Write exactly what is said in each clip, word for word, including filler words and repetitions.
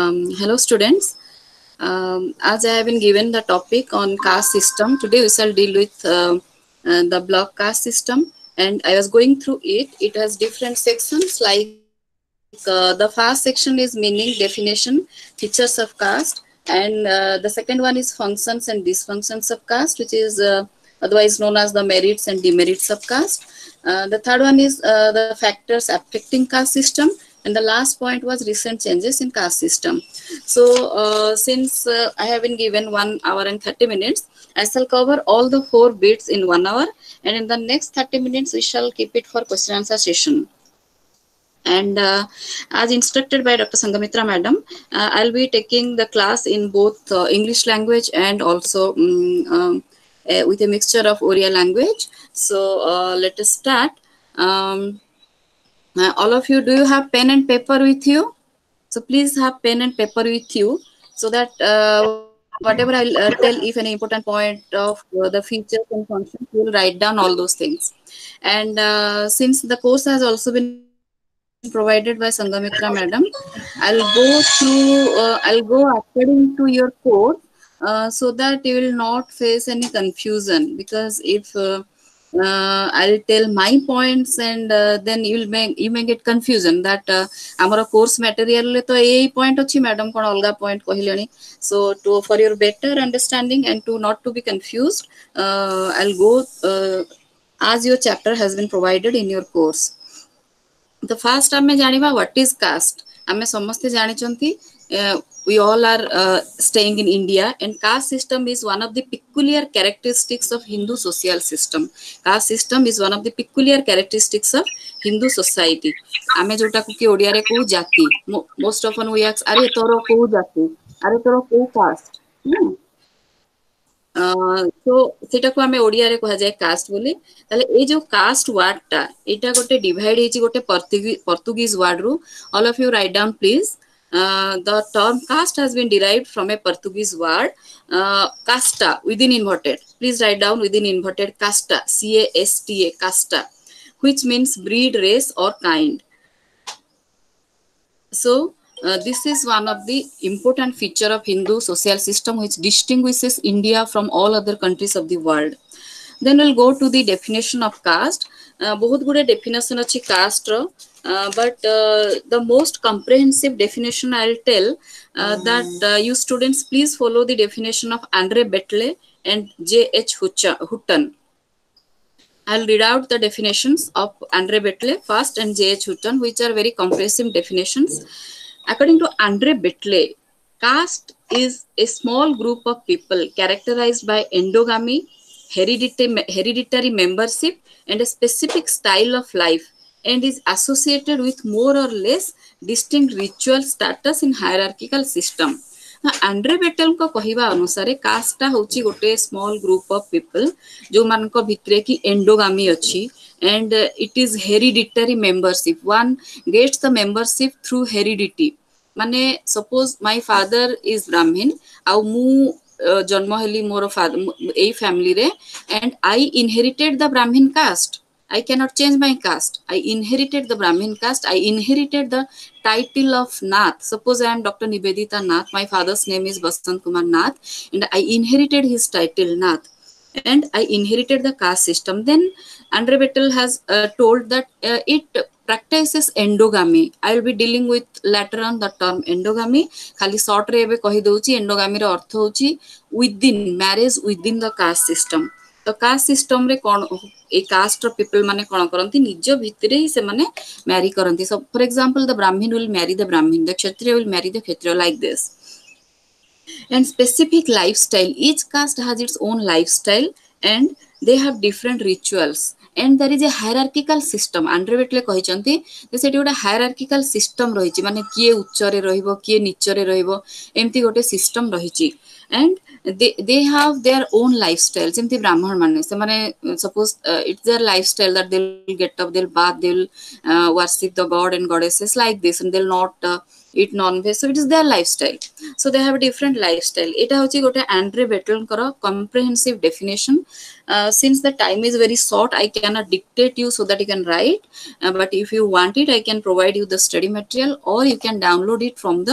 Um, hello students. Um, as I have been given the topic on caste system, today we shall deal with uh, uh, the block caste system, and I was going through it. It has different sections like uh, the first section is meaning, definition, features of caste, and uh, the second one is functions and dysfunctions of caste, which is uh, otherwise known as the merits and demerits of caste. Uh, the third one is uh, the factors affecting caste system, and the last point was recent changes in caste system. So uh, since uh, I have been given one hour and thirty minutes, I shall cover all the four bits in one hour, and in the next thirty minutes we shall keep it for question answer session. And uh, as instructed by Doctor Sangamitra Madam, uh, I'll be taking the class in both uh, English language and also um, um, uh, with a mixture of Oriya language. So uh, let us start. Um, uh, all of you, do you have pen and paper with you? So please have pen and paper with you, so that uh, whatever I'll uh, tell, if any important point of uh, the features and functions, you will write down all those things. And uh, since the course has also been provided by Sangamitra Madam, I'll go through, uh, I'll go according to your course, uh, so that you will not face any confusion. Because if uh, uh, I'll tell my points, and uh, then you will make you may get confusion that uh, our course material le to ei point achi madam kon alga point kahilani. So to for your better understanding and to not to be confused, uh, I'll go uh, as your chapter has been provided in your course. The first आमे जानिबा what is caste. आमे समस्ते जानिचंती uh, we all are uh, staying in India, and caste system is one of the peculiar characteristics of Hindu social system. Caste system is one of the peculiar characteristics of Hindu society. आमे जोटा को कि ओडिया रे को जाति, most often we ask अरे तोरो को जाति, अरे तोरो को caste. Hmm. तो सेटा को हमें ओडिया रे कहा जाए कास्ट बोली. ताले ए जो कास्ट वर्ड टा एटा गोटे डिवाइड हेची गोटे पोर्तुगीज वर्ड रू. All of you write down please. The term caste has been derived from a Portuguese word कास्टा within inverted. Please write down within inverted casta, C A S T A, casta, which means breed, race or kind. So Uh, this is one of the important feature of Hindu social system which distinguishes India from all other countries of the world. Then we'll go to the definition of caste. Uh, बहुत गुड़े definition अच्छी caste रो, uh, but uh, the most comprehensive definition I'll tell uh, that uh, you students please follow the definition of Andre Betle and J H Hutton. I'll read out the definitions of Andre Betle first and J H Hutton, which are very comprehensive definitions. According to Andre Betle, caste is a small group of people characterized by endogamy, hereditary, hereditary membership, and a specific style of life, and is associated with more or less distinct ritual status in hierarchical system. Andre Beteille को कहिबा अनुसार Costa होची गोटे small group of people जो मान को भितरे की एंडोगामी अच्छी, and uh, it is hereditary membership. One gets the membership through heredity. माने suppose my father is Brahmin, आउ मु जन्म हेली मोर फादर ए फैमिली रे, and I inherited the Brahmin caste. I cannot change my caste. I inherited the Brahmin caste. I inherited the title of Nath. Suppose I am Doctor Nivedita Nath. My father's name is Basant Kumar Nath, and I inherited his title Nath, and I inherited the caste system. Then Andre Betel has uh, told that uh, it practices endogamy. I will be dealing with later on the term endogamy. खाली short रे एबे कहि दोची endogamy रे अर्थ होची within marriage within the caste system. तो caste system रे कोन ए cast रो people माने कोन करंती निज भितरे ही से माने मैरी करंती. So for example the Brahmin will marry the Brahmin, the Kshatriya will marry the Kshatriya, like this. And specific lifestyle, each caste has its own lifestyle and they have different rituals, and there is a hierarchical system. Andre Betle कहिचंती जे सेठी गोटे hierarchical system रहिची, माने किए उच्च रे रहिबो किए नीच रे रहिबो एम्ति गोटे system रहिची, and they they have their own lifestyle. जेमति ब्राह्मण माने से माने suppose uh, it's their lifestyle that they'll get up, they'll bath, they'll uh, worship the god and goddesses like this, and they'll not uh, eat non-veg. So it is their lifestyle. So they have a different lifestyle. Eta hochi gote Andre Betel kara comprehensive definition. Uh, since the time is very short, I cannot dictate you so that you can write. Uh, but if you want it, I can provide you the study material, or you can download it from the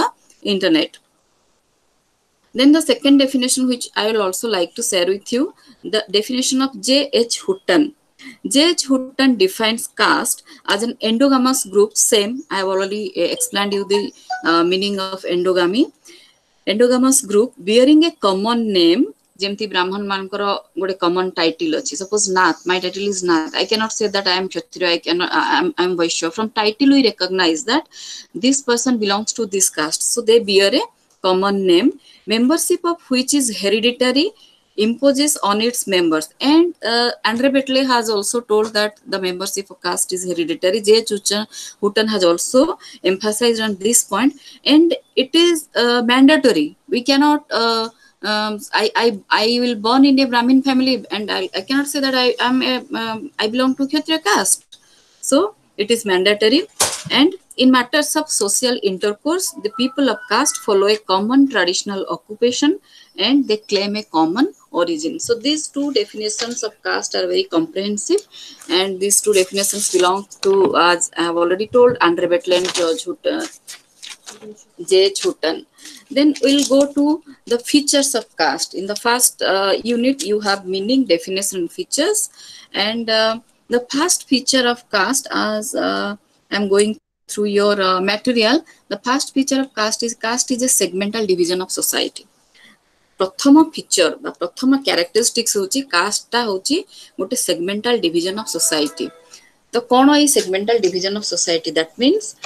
internet. Then the second definition which I will also like to share with you, the definition of J H Hutton. J H Hutton defines caste as an endogamous group. Same, I have already uh, explained you the uh, meaning of endogamy. Endogamous group bearing a common name. Jemti Brahman mankara gote common title achi. Suppose Nath, my title is Nath. I cannot say that I am Kshatriya, I cannot, I am, I am Vaishya. From title we recognize that this person belongs to this caste. So they bear a common name, membership of which is hereditary, imposes on its members. And uh, Andre Betley has also told that the membership of caste is hereditary. J H Hutton has also emphasized on this point, and it is uh, mandatory. We cannot uh, um, I, I I will born in a Brahmin family and I, I cannot say that I am a um, I belong to Kshatriya caste. So it is mandatory. And in matters of social intercourse, the people of caste follow a common traditional occupation and they claim a common origin. So these two definitions of caste are very comprehensive, and these two definitions belong to, as I have already told, Andre Betley and George Hutton, J H Hutton. Then we'll go to the features of caste. In the first uh, unit, you have meaning, definition, and features. And uh, the first feature of caste, as uh, I'm going through your uh, material, the first feature of caste is caste is a segmental division of society. प्रथम feature बा प्रथम characteristics होची cast टा होची गोटे segmental division of society. तो कोन ई segmental division of society, that means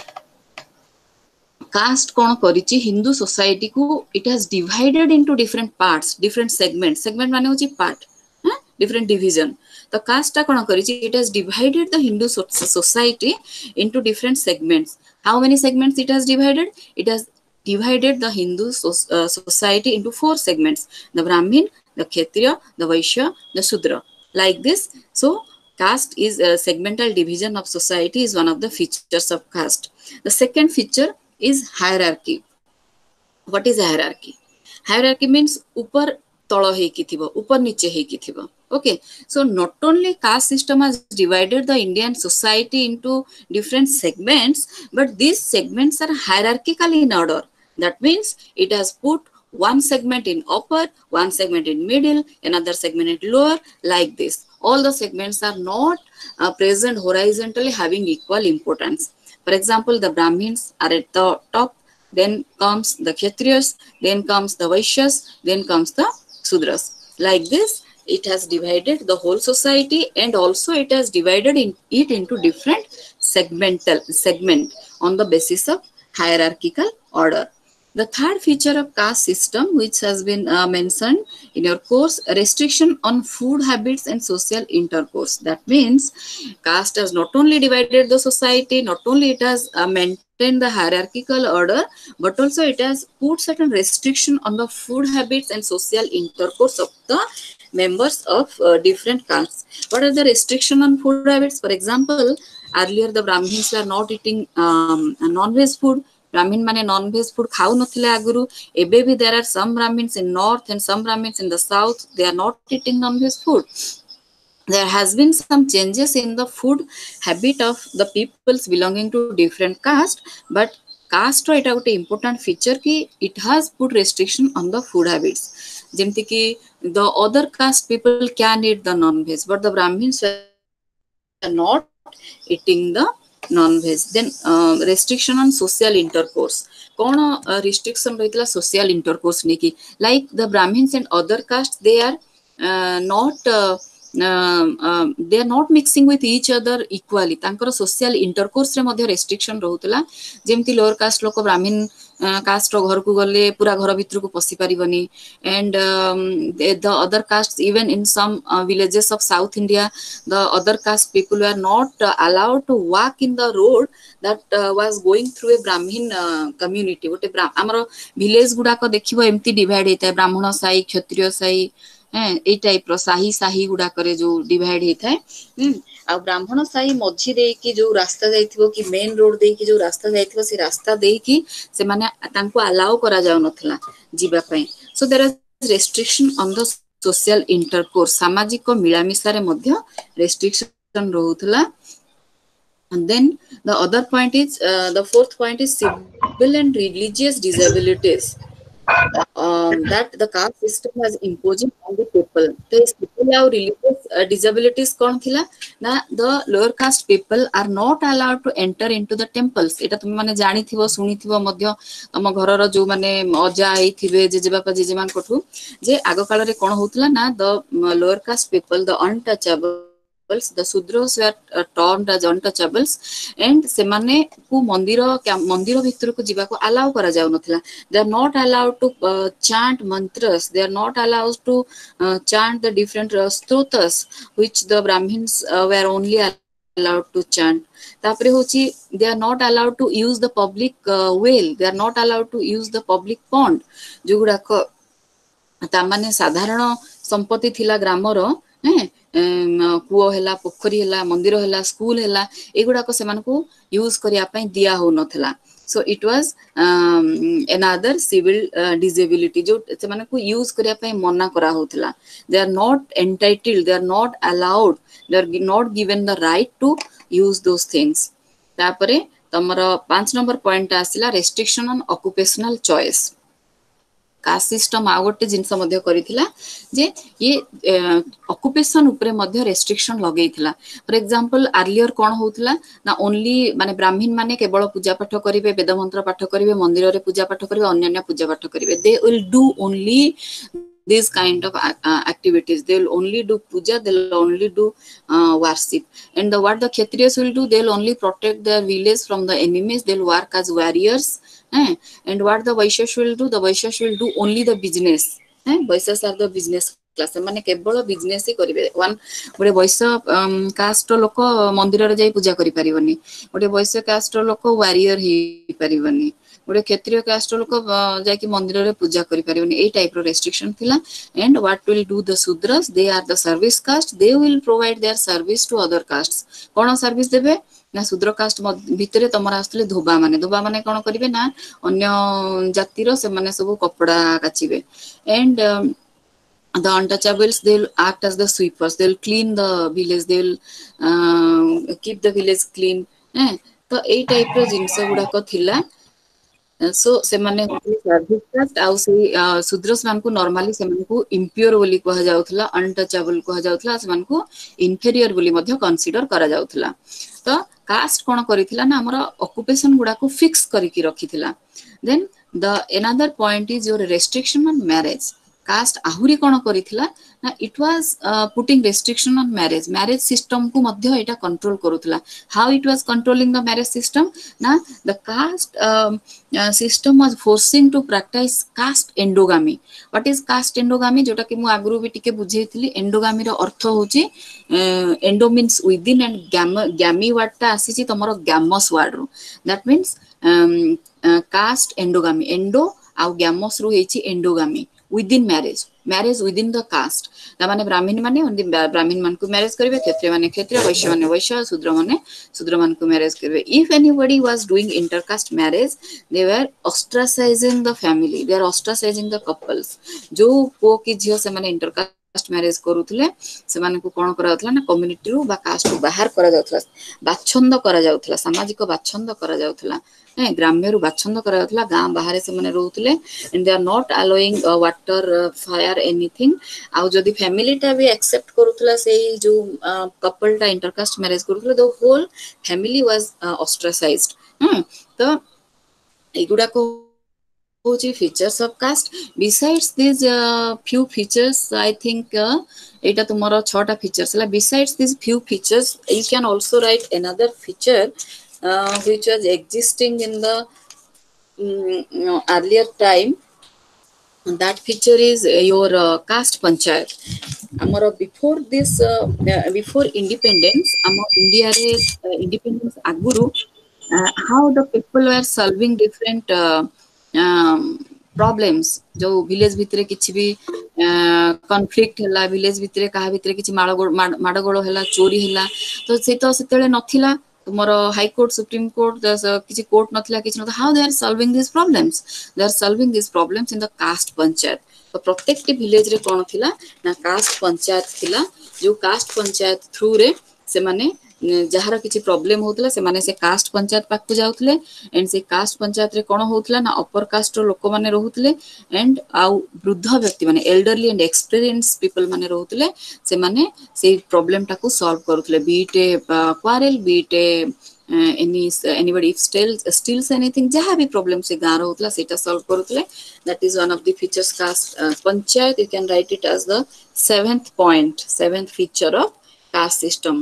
caste कोन करिची हिंदू सोसाइटी को it has divided into different parts, different segment. Segment माने होची पार्ट, हां, डिफरेंट डिवीजन. तो कास्ट टा कोन करिची it has divided the Hindu society into different segments. How many segments it has divided? It has divided the Hindu so, uh, society into four segments: the Brahmin, the Kshatriya, the Vaishya, the Shudra. Like this. So caste is a segmental division of society, is one of the features of caste. The second feature is hierarchy. What is hierarchy? Hierarchy means upar tala heiki thiba, upar niche heiki thiba. Okay, so not only caste system has divided the Indian society into different segments, but these segments are hierarchically in order. That means it has put one segment in upper, one segment in middle, another segment in lower, like this. All the segments are not uh, present horizontally having equal importance. For example, the Brahmins are at the top, then comes the Kshatriyas, then comes the Vaishyas, then comes the Sudras. Like this, it has divided the whole society, and also it has divided in, it into different segmental segment on the basis of hierarchical order. The third feature of caste system, which has been uh, mentioned in your course, restriction on food habits and social intercourse. That means caste has not only divided the society, not only it has uh, maintained the hierarchical order, but also it has put certain restriction on the food habits and social intercourse of the members of uh, different castes. What are the restriction on food habits? For example, earlier the Brahmins were not eating um, non-veg food. Brahmin mane non-veg food खाऊ नथिले आगुरु. एबे भी there are some Brahmins in north and some Brahmins in the south. They are not eating non-veg food. There has been some changes in the food habit of the peoples belonging to different caste, but caste ro eta gote important feature ki it has put restriction on the food habits. जेमति कि the other caste people can eat the non-veg, but the Brahmins are not eating the non-veg. Then uh, restriction on social intercourse. कौन uh, restriction रहितला social intercourse नेकी? Like the Brahmins and other castes, they are uh, not uh, uh, uh, they are not mixing with each other equally. तांकर social intercourse रे मध्य restriction रहुतला. जेमति lower caste लोक Brahmin caste घर को गले पूरा घर भीतर को पसी पारिबनी. And um, the, the other castes, even in some uh, villages of South India, the other caste people were not uh, allowed to walk in the road that uh, was going through a Brahmin uh, community. गोटे आमर village गुडा को देखिबो एम्ति divide हेता ब्राह्मण साई, क्षत्रिय साई, ए type रो साही साही गुडा करे जो डिवाइड हेता है. आ ब्राह्मण साई मझी दे कि जो रास्ता जाइथिबो कि मेन रोड दे कि जो रास्ता जाइथिबो से रास्ता दे कि से माने तांको अलाउ करा जाउ नथला जीवा पई. So there is restriction on the social intercourse. सामाजिक मिलामिसा रे मध्य रेस्ट्रिक्शन रहउथला. And then the other point is uh, the fourth point is civil and religious disabilities um, that the caste system has imposing on the people. The civil and religious uh, disabilities kon thila na the lower caste people are not allowed to enter into the temples. Eta तुम माने जानी थिबो सुनी थिबो मध्य तम घरर जो माने अजा आई थिबे जेजे बापा जेजे मान कोठु जे आगो काल रे कोन होतला ना the lower caste people the untouchable the Sudras were uh, termed as untouchables and semane ku mandiro mandiro bhitor ku jiba ku allow kara jau nathila. They are not allowed to uh, chant mantras, they are not allowed to uh, chant the different uh, stotas which the Brahmins uh, were only allowed to chant. Tapre hochi they are not allowed to use the public uh, well, they are not allowed to use the public pond jogura ko tamane sadharan sampati thila gramar eh कुओ हैला पोखरी हैला मंदिर हैला school हैला एगुडा को सेमान को यूज करिया पई दिया हो नथला. So it was another civil disability जो सेमान को यूज करिया पई मना करा होतला. They are not entitled, they are not allowed, they are not given the right to use those things. तापरे तमर पांच नंबर पॉइंट आसिला restriction on occupational choice. Caste system आ गोटे जिनस मध्य करिथिला जे ये ऑक्युपेशन उपरे मध्य रेस्ट्रिक्शन लगेइथिला. फॉर एग्जांपल अर्लियर कोन होतला ना ओनली माने ब्राह्मण माने केवल पूजा पाठ करिवे, वेद मंत्र पाठ करिवे, मंदिर रे पूजा पाठ करिवे, अन्य पूजा पाठ करिवे. They will do only these kind of uh, activities. They will only do puja, they will only do uh, worship. And the what the Kshatriyas will do, they will only protect their village from the enemies, they will work as warriors. Eh? And what the Vaishyas will do, the Vaishyas will do only the business. Eh? Vaishyas are the business class. माने केवल business ही करिवे. One गोटे वैश्य cast लोक मंदिर रे जाई पूजा करि परिबनी, गोटे वैश्य कास्ट लोक वारियर ही परिबनी, गोटे क्षत्रिय कास्ट लोक जाकी मंदिर रे पूजा करि परिबनी. ए टाइप रो रेस्ट्रिक्शन थिला. And what will do the Shudras, they are the service caste, they will provide their service to other castes. कोन सर्विस देबे ना शूद्र कास्ट भितरे तमर आसले धोबा माने, धोबा माने कोन करिवे ना अन्य जातिर से माने सब कपड़ा काचिबे. And the untouchables, they will act as the sweepers, they will clean the village, they will uh, keep the village clean. eh तो ए टाइप रो जिंस गुडा को थिला. सो से माने सर्विस कास्ट आउ से शूद्रस मान को नॉर्मली से मान को इंप्योर बोली कहा जाउथला, अनटचेबल कहा जाउथला, से मान को इंफीरियर बोली मध्य कंसीडर करा जाउथला. तो कास्ट कोन करिथिला ना हमर ऑक्युपेशन गुडा को फिक्स करि की रखिथिला. Then the another point is your restriction on marriage. Caste आहुरी कोन करिथिला ना it was putting restriction on marriage. Marriage system को मध्य एटा कंट्रोल करूथला. How it was controlling the marriage system ना the caste system was forcing to practice caste endogamy. What is caste endogamy जोटा कि मु आगुरु भी टिके बुझेइथिली. एंडोगामी रो अर्थ होची endo means within and gam gamy word ता आसीची तमरो गैमस वर्ड रो. That means caste endogamy. Endo आ गैमस रो हेची endogamy within marriage, marriage within the caste. तामाने ब्राह्मण माने ब्राह्मण मान को मैरिज करिवे, क्षत्रिय माने क्षत्रिय, वैश्य माने वैश्य, शूद्र माने शूद्र मान को मैरिज करिवे. If anybody was doing intercaste marriage, they were ostracizing the family, they are ostracizing the couples. जो को की झियो से माने intercaste मैरिज करूथले से माने को कोन करा जाउथला ना कम्युनिटी रो बा कास्ट रो बाहर करा जाउथला, बाछंद करा जाउथला, सामाजिक बाछंद करा जाउथला. ग्राम्य रु बाछंद करा जाउथला. गां बाहर से माने रहउथले and they are not allowing water fire anything. आ जदी फैमिली टा भी एक्सेप्ट करूथला से जो कपल टा इंटरकास्ट मैरिज करूथले, the whole family was ostracised. हम तो एगुडा को होची features of caste. Besides this few features I think एटा तुमरो छटा फीचर्स हला. Besides this few features you can also write another feature Uh, which was existing in the um, you know, earlier time. That feature is uh, your uh, caste panchayat. Amara before this uh, uh, before independence, amo India re uh, independence aguru uh, how the people were solving different uh, um, problems. जो village भितरे किछि भी conflict हला, village भितरे कहा भितरे किछि माडगोळ हला, चोरी हला, तो से तो सेतेले नथिला तुमरो हाई कोर्ट, सुप्रीम कोर्ट, किसी कोर्ट नथिला, किछि नथिला. How they are solving this problems, they are solving this problems in the caste panchayat. तो प्रत्येक विलेज रे कोन थिला ना कास्ट पंचायत थिला. जो कास्ट पंचायत थ्रू रे से माने जहार किसी प्रॉब्लम होतला से माने से कास्ट पंचायत पाक जाउतले एंड से कास्ट पंचायत रे कोन होतला ना अपर कास्ट रो लोक माने रहुतले एंड आउ वृद्ध व्यक्ति माने एल्डरली एंड एक्सपीरियंस पीपल माने रहुतले से माने से प्रॉब्लम टाको सॉल्व करूतले बीटे क्वारेल बीटे any anybody if still stills anything जहां भी प्रॉब्लम से गार होतला सेटा सॉल्व करूतले that is one of the features caste panchayat you can write it as the seventh point seventh feature of caste system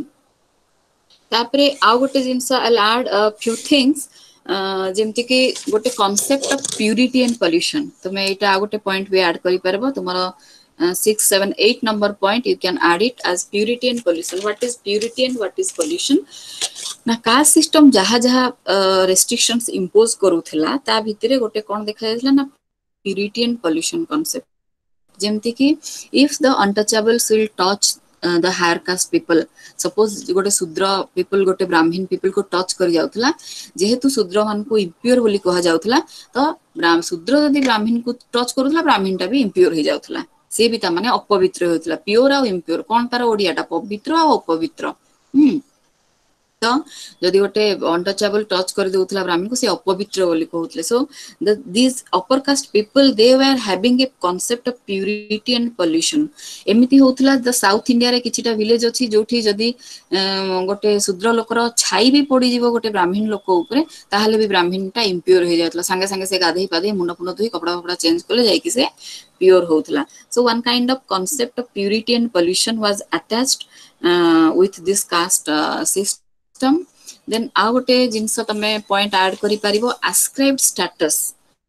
तापरे आउ गोटे जिंस I add a few things जेमति कि गोटे concept of purity and pollution तुमे एटा आ गोटे पॉइंट भी ऐड करि परबो तुम्हारा six seven eight number point you can add it as purity and pollution what is purity and what is pollution ना कास्ट सिस्टम जहा जहा रेस्ट्रिक्शंस इंपोज करूथला ता भितरे गोटे कोन देखा जायला ना प्यूरिटी एंड पोल्यूशन कांसेप्ट जेमति कि if the untouchables will touch Uh, the higher caste people suppose गोटे शूद्र people गोटे ब्राह्मण people को टच कर जाउथला जेहेतु शूद्र मान को impure बोली कहा जाउथला तो ब्राह्मण शूद्र यदि ब्राह्मण को टच करूथला ब्राह्मणटा भी impure हो जाउथला से भी ता माने अपवित्र होतला प्योर आ impure कोन तार ओडियाटा पवित्र आ अपवित्र हम तो जदि गोटे अनटचेबल टच कर देउथला ब्राह्मण को से अपवित्र बोली कहउतले so this upper caste people they were having a concept of purity and pollution एमिति होतला द साउथ इंडिया रे किछिटा विलेज अछि जोठी जदि गोटे शूद्र लोकर छाई भी पड़ी जीवो गोटे ब्राह्मण लोक ऊपर ताहाले भी ब्राह्मणटा इंप्योर हो जातला संगे संगे से गाधई पाधई मुंड पुंड धोई कपड़ा कपड़ा चेंज करले जाई कि से प्योर होतला so one kind of concept of purity and pollution was attached with this caste system then आउ गोटे जिंस तमे पॉइंट ऐड करि परिबो ascribed status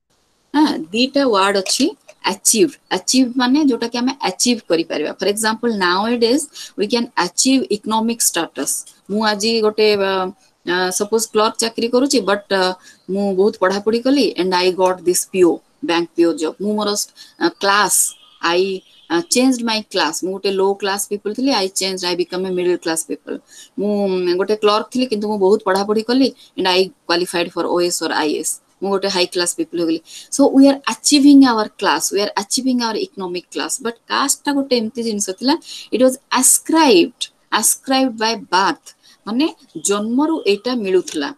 हां दीटा वर्ड अछि achieve achieve माने जोटा कि हमें अचीव करि परिबा for example nowadays we can achieve economic status मु आजी गोटे सपोज क्लर्क चाकरी करूची बट मु बहुत पढ़ा पढ़ी कली and I got this PO bank PO job मु more class I Uh, changed my class मु गोटे लो क्लास पीपल थिली I change I become a middle class people मु गोटे क्लर्क थिली किंतु मु बहुत पढ़ा पढ़ी कली and I qualified for OS और आईएएस मु गोटे हाई क्लास पीपल हो गली so we are achieving our class we are achieving our economic class but caste ता गोटे एम्ति जिंस थिला it was ascribed ascribed by birth माने जन्मरु एटा मिलुथला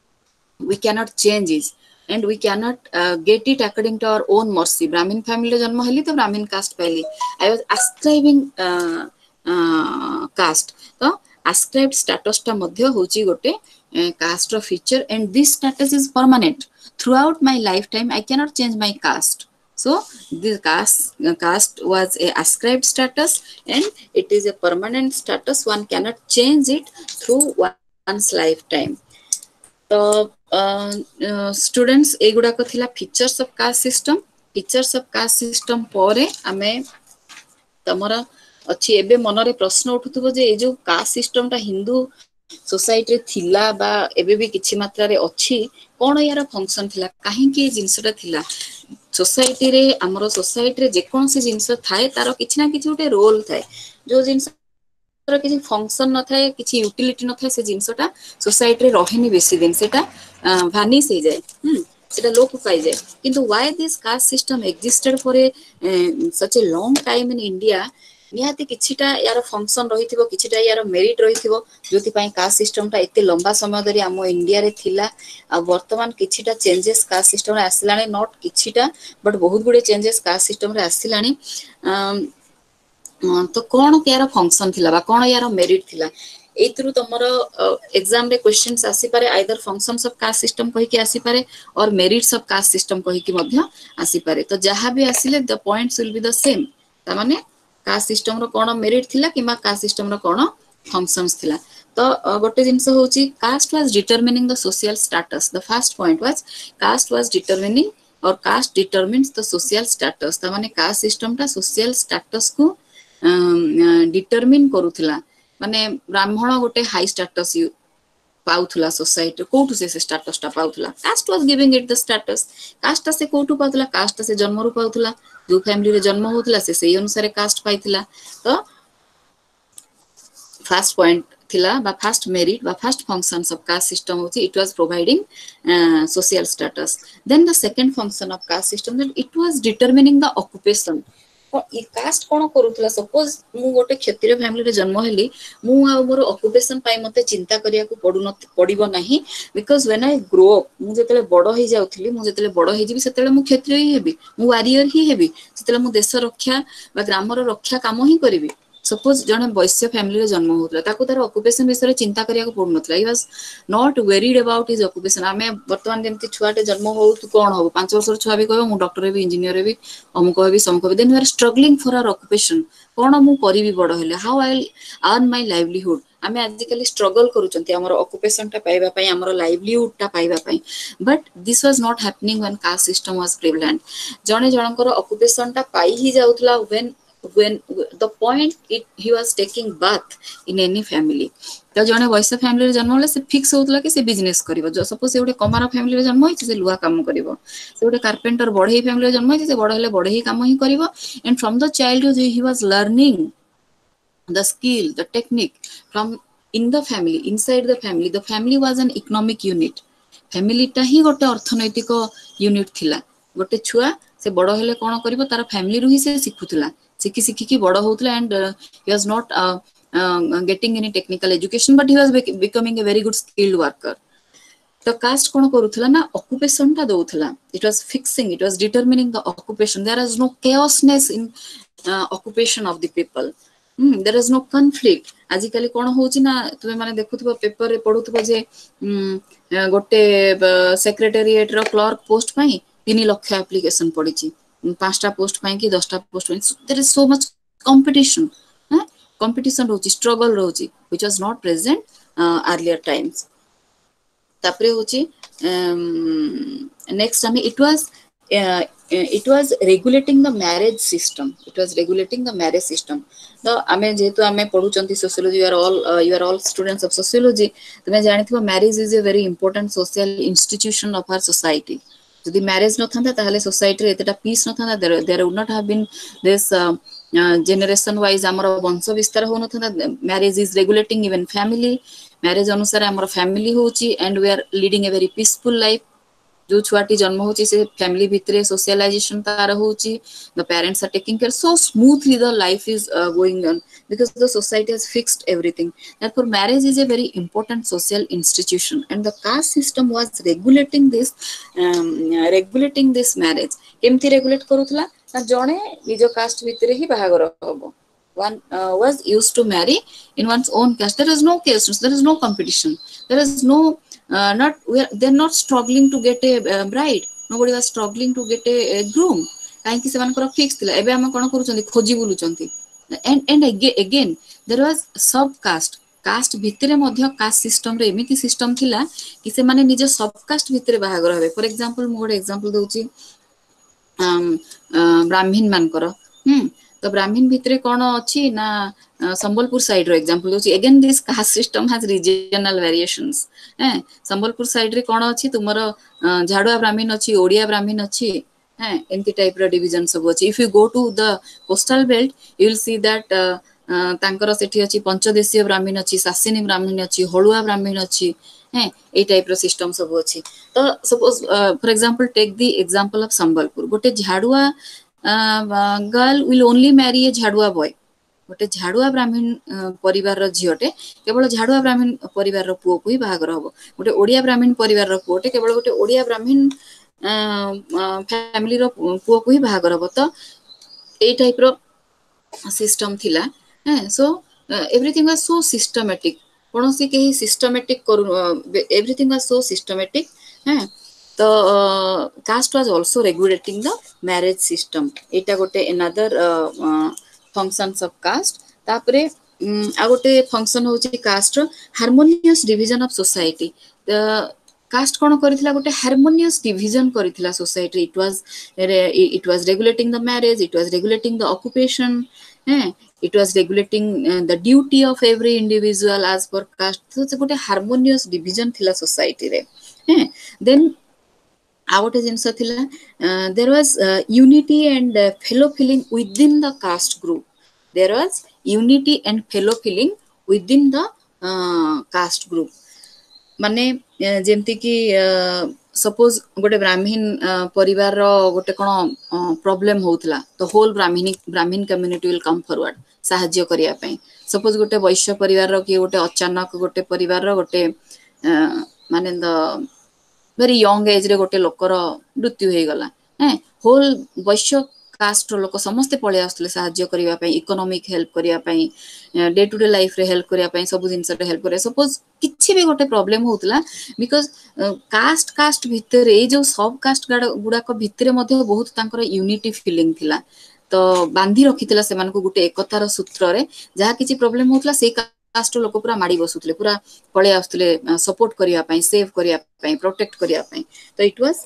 we cannot change it and we cannot uh, get it according to our own mercy brahmin family जन्म हली तो brahmin caste पहली I was ascribing uh, uh, caste तो ascribed status टा मध्य होची गोटे caste रो feature and this status is permanent throughout my lifetime I cannot change my caste so this caste uh, caste was a ascribed status and it is a permanent status one cannot change it through one's lifetime तो students एगुडा को थिला features of caste system features of caste system परे आमे तमरा अछि एबे मन रे प्रश्न उठुथबो जे ए जो कास्ट सिस्टम ता हिंदू सोसाइटी रे थिला बा एबे भी किछि मात्रा रे अछि कोन यार फंक्शन थिला काहे कि जिंसटा थिला सोसाइटी रे हमरो सोसाइटी रे जे कोन से जिंस थाए तारो किछि ना किछि उटे रोल थाए जो जिंस तर किछि फंक्शन न थाए किछि यूटिलिटी न थाए से जिंसटा सोसाइटी रे रहिनी बेसी दिन सेटा भानिस हो जाए हम सेटा लोक पाई जाए किंतु why this caste system existed for a such a long time in India निहाती किछिटा यार फंक्शन रहिथिबो किछिटा यार मेरिट रहिथिबो जोति पई कास्ट सिस्टम ता एते लंबा समय धरि हम इंडिया रे थिला आ वर्तमान किछिटा चेंजेस कास्ट सिस्टम रे आसिलानी नॉट किछिटा बट बहुत गुडे चेंजेस कास्ट सिस्टम रे आसिलानी तो कोन यार फंक्शन थिला बा कोन यार मेरिट थिला एथरु तमरो एग्जाम रे क्वेश्चंस आसी पारे either functions of caste system कहि के आसी पारे और मेरिट्स ऑफ कास्ट सिस्टम कहि के मध्य आसी पारे तो जहां भी आसीले the points will be the same ता माने कास्ट सिस्टम रो कोन मेरिट थिला किबा कास्ट सिस्टम रो कोन फंक्शंस थिला तो गोटे जिंस होची caste was determining the social status the first point was caste was determining और caste determines the social status ता माने कास्ट सिस्टम ता सोशल स्टेटस को डिटरमिन करूथला माने ब्राह्मण गोटे हाई स्टेटस पाउथला सोसाइटी कोठु से स्टेटस टा पाउथला caste was giving it the status caste से कोठु पाउथला कास्ट से जन्म रु पाउथला जो फैमिली रे जन्म होतला से सेही अनुसार कास्ट पाइथला तो फर्स्ट पॉइंट थिला बा फर्स्ट मेरिट बा first functions of caste system होची it was providing social status then the second function of caste system that it was determining the occupation caste कोन करूतला सपोज मु गोटे क्षत्रिय फैमिली रे जन्म हेली मु आ मोर ऑक्युपेशन पाई मते चिंता करिया को पडु न पडिबो नाही because when I grow up मु जेतले बडो हे जाउथली मु जेतले बडो हे जिवि सेतले मु क्षत्रिय ही हेबी मु वारियर ही हेबी सेतले मु देश रक्षा बा ग्रामर रक्षा काम ही करिवि सपोज जने वैश्य फैमिली रे जन्म होतला ताको तार ऑक्युपेशन विषय चिंता करिया को पडु नथला he was not worried about his occupation आमे वर्तमान जेमति छुआटे जन्म हो तू कोन हो पांच वर्ष छुआ भी कहबो मु डॉक्टर भी इंजीनियर भी अमुक भी समक भी then we are struggling for our occupation कोन मु करिवि बडो हेले how I will earn my livelihood आमे आजिकली स्ट्रगल करूचंती हमर ऑक्युपेशन टा पाइबा पई हमर लाइवलीहुड टा पाइबा पई but this was not happening when caste system was prevalent जने जनकर ऑक्युपेशन टा पाई ही जाउतला when when the point it he was taking birth in any family तो जने वैश्य फैमिली रे जन्म होले से फिक्स होतला कि से बिजनेस करिवो जो सपोज एउटे कमार फैमिली रे जन्म होइछ से लुआ काम करिवो से एउटे कारपेंटर बढई फैमिली रे जन्म होइछ से बड हेले बढई काम ही करिवो and from the childhood he was learning the skill the technique from in the family inside the family the family was an economic unit family टा ही गोटे अर्थनैतिक यूनिट थिला गोटे छुआ से बडो हेले कोन करिवो तार फैमिली रु ही से सिखुतला सिखि सिखि की बडो होतला and he was not getting any technical education but he was becoming a very good skilled worker तो कास्ट कोन करूथला ना ऑक्युपेशन टा दोथला it was fixing it was determining the occupation there is no chaosness in uh, occupation of the people hmm, there is no conflict आजिकली कोन होची ना तुमे माने देखुथबो पेपर रे पढुथबो जे गोटे सेक्रेटेरिएट रो क्लर्क पोस्ट पई तीन लाख एप्लीकेशन पडिची पांचटा पोस्ट पई कि दसटा पोस्ट पई there is so much competition हां कंपटीशन रोची स्ट्रगल रोची which was not present earlier times तापरे होची नेक्स्ट हमें it was uh, it was regulating the marriage system it was regulating the marriage system तो आमे जेतु आमे पढुचंती sociology you are all you are all students of sociology तमे जानिथिबो marriage is a very important social institution of our society जदि marriage न थांता ताहले सोसाइटी रे एतटा पीस न थांता there would not have been this generation wise हमर वंश विस्तार हो न थांता marriage is regulating even family marriage अनुसार हमर फैमिली होची and we are leading a very peaceful life जो छुआटी जन्म होची से फैमिली भितरे सोशलाइजेशन तार होची the parents are taking care so smoothly the life is uh, going on because the society has fixed everything therefore marriage is a very important social institution and the caste system was regulating this um, regulating this marriage केमती regulate करूथला ना जणे निजो cast भितरे ही बाहागर होबो one uh, was used to marry in one's own caste there is no caste there is no competition there is no uh, not we are, they're not struggling to get a uh, bride nobody was struggling to get a, a groom काहे कि सेमान कर fix थिला एबे हम कोन करूचंती खोजी बुलुचंती and and again there was sub caste caste भितरे मध्य कास्ट सिस्टम रे एमिति सिस्टम थिला कि से माने निज सब कास्ट भितरे बाहागर हबे फॉर एग्जांपल मु गोटे एग्जांपल दोची ब्राह्मण मानकर हम तो ब्राह्मण भितरे कोन अछि ना संबलपुर साइड रो एग्जांपल दोची again this caste system has regional variations हैं संबलपुर साइड रे कोन अछि तुमर झाडुआ ब्राह्मण अछि ओडिया ब्राह्मण अछि हैं एंती टाइप रो डिवीजन सब अछि if you go to the coastal belt you will see that तांकर सेठी अछि पंचदेशीय ब्राह्मण अछि सासिनी ब्राह्मण अछि हळुआ ब्राह्मण अछि हैं ए टाइप रो सिस्टम सब अछि तो suppose for example take the example of Sambalpur गोटे Jharua girl will only marry a Jharua boy गोटे झाडुआ ब्राह्मण परिवार रो झियोटे केवल झाडुआ ब्राह्मण परिवार रो पुओ को ही बाहागर होबो गोटे ओडिया ब्राह्मण परिवार रो पुओटे केवल गोटे ओडिया ब्राह्मण फैमिली रो पुओ को ही बाहागर होबो तो ए टाइप रो सिस्टम थिला हैं so everything was so systematic कोनोसी केही सिस्टमैटिक करू एवरीथिंग वाज सो सिस्टमैटिक हैं तो caste was also regulating the marriage system एटा गोटे अनदर फंक्शंस ऑफ कास्ट तापरे आ गोटे फंक्शन होची कास्ट रो harmonious division of society the caste कोन करिथिला गोटे हार्मोनियस डिवीजन करिथिला society it was it was regulating the marriage it was regulating the occupation हैं it was regulating uh, the duty of every individual as per caste so गोटे harmonious division थिला society रे हैं then आउट जिंस थिला there was unity and fellow feeling within the caste group there was unity and fellow feeling within the caste group माने जेमति कि सपोज गोटे ब्राह्मण परिवार गोटे कौन प्रॉब्लम होउथला तो होल ब्राह्मणी ब्राह्मण कम्युनिटी विल कम फॉरवर्ड साहाय्य करिया पई सपोज गोटे वैश्य परिवार कि गोटे अचानक गोटे परिवार गोटे माने द वेरी यंग एज रे गोटे लोकर मृत्यु हो गला हैं होल वैश्य कास्ट लोक समस्ते पळे आसले साहाय्य करिया पई इकोनॉमिक हेल्प करिया पई डे टू डे लाइफ रे हेल्प करिया पई सब जिंस रे हेल्प करिया सपोज किछि भी गोटे प्रॉब्लम होतला बिकॉज कास्ट कास्ट भितर ए जो सब कास्ट गुडा को भितर मध्ये बहुत तांकर यूनिटी फीलिंग थिला तो बांधी रखिथिला से मानको गोटे एकतार सूत्र रे जहा किछि प्रॉब्लम होतला से कास्ट लोक पूरा माडी बसुतले पूरा पळे आसुतले सपोर्ट करिया पई सेव करिया पई प्रोटेक्ट करिया पई तो it was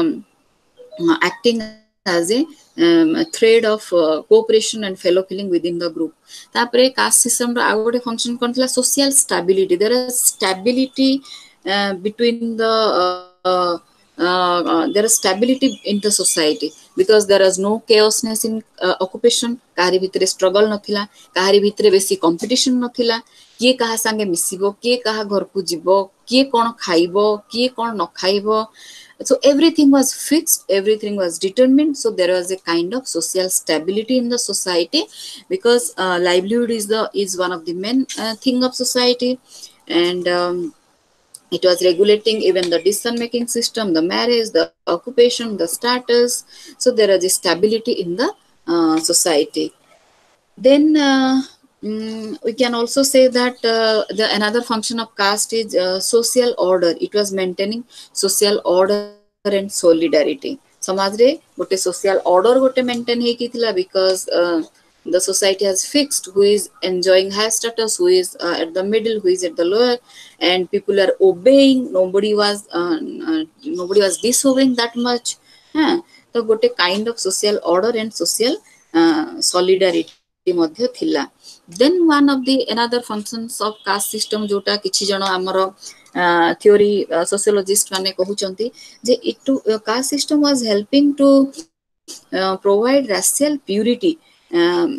acting as a um, thread of uh, cooperation and fellow feeling within the group tapare caste system ro agote function kontla social stability there is stability uh, between the uh, uh, uh, there is stability in the society because there is no chaosness in uh, occupation kahari bhitere struggle nathila kahari bhitere besi competition nathila kiye kaha sange misibo kiye kaha घर को jibo kiye kon khaibo kiye kon no khaibo so everything was fixed everything was determined so there was a kind of social stability in the society because uh, livelihood is the is one of the main uh, thing of society and um, it was regulating even the decision making system the marriage the occupation the status so there was a stability in the uh, society then uh, mm, we can also say that uh, the another function of caste is uh, social order it was maintaining social order and solidarity समाज रे गोटे social order गोटे maintain hey किथिला because uh, the society has fixed who is enjoying high status who is uh, at the middle who is at the lower and people are obeying nobody was uh, uh, nobody was disobeying that much huh? तो गोटे kind of social order and social uh, solidarity मध्ये थिला then one of the another functions of caste system जोटा किछि जण हमर theory uh, sociologist माने कहउचंती जे it to uh, caste system was helping to uh, provide racial purity um,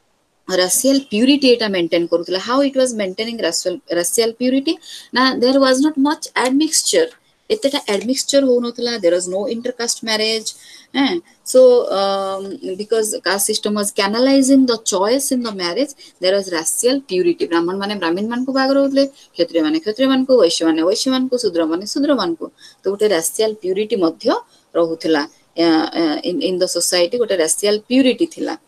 racial purity eta maintain करथला how it was maintaining racial racial purity na there was not much admixture एतेटा admixture हो नथला there was no intercaste marriage eh? so um, because caste system was canalizing the choice in the marriage there was racial purity ब्राह्मण माने ब्राह्मण मान को बागर होतले क्षत्रिय माने क्षत्रिय मान को वैश्य माने वैश्य मान को शूद्र माने शूद्र मान को तो गोटे racial purity Madhya रहुतला in in the society गोटे racial purity थिला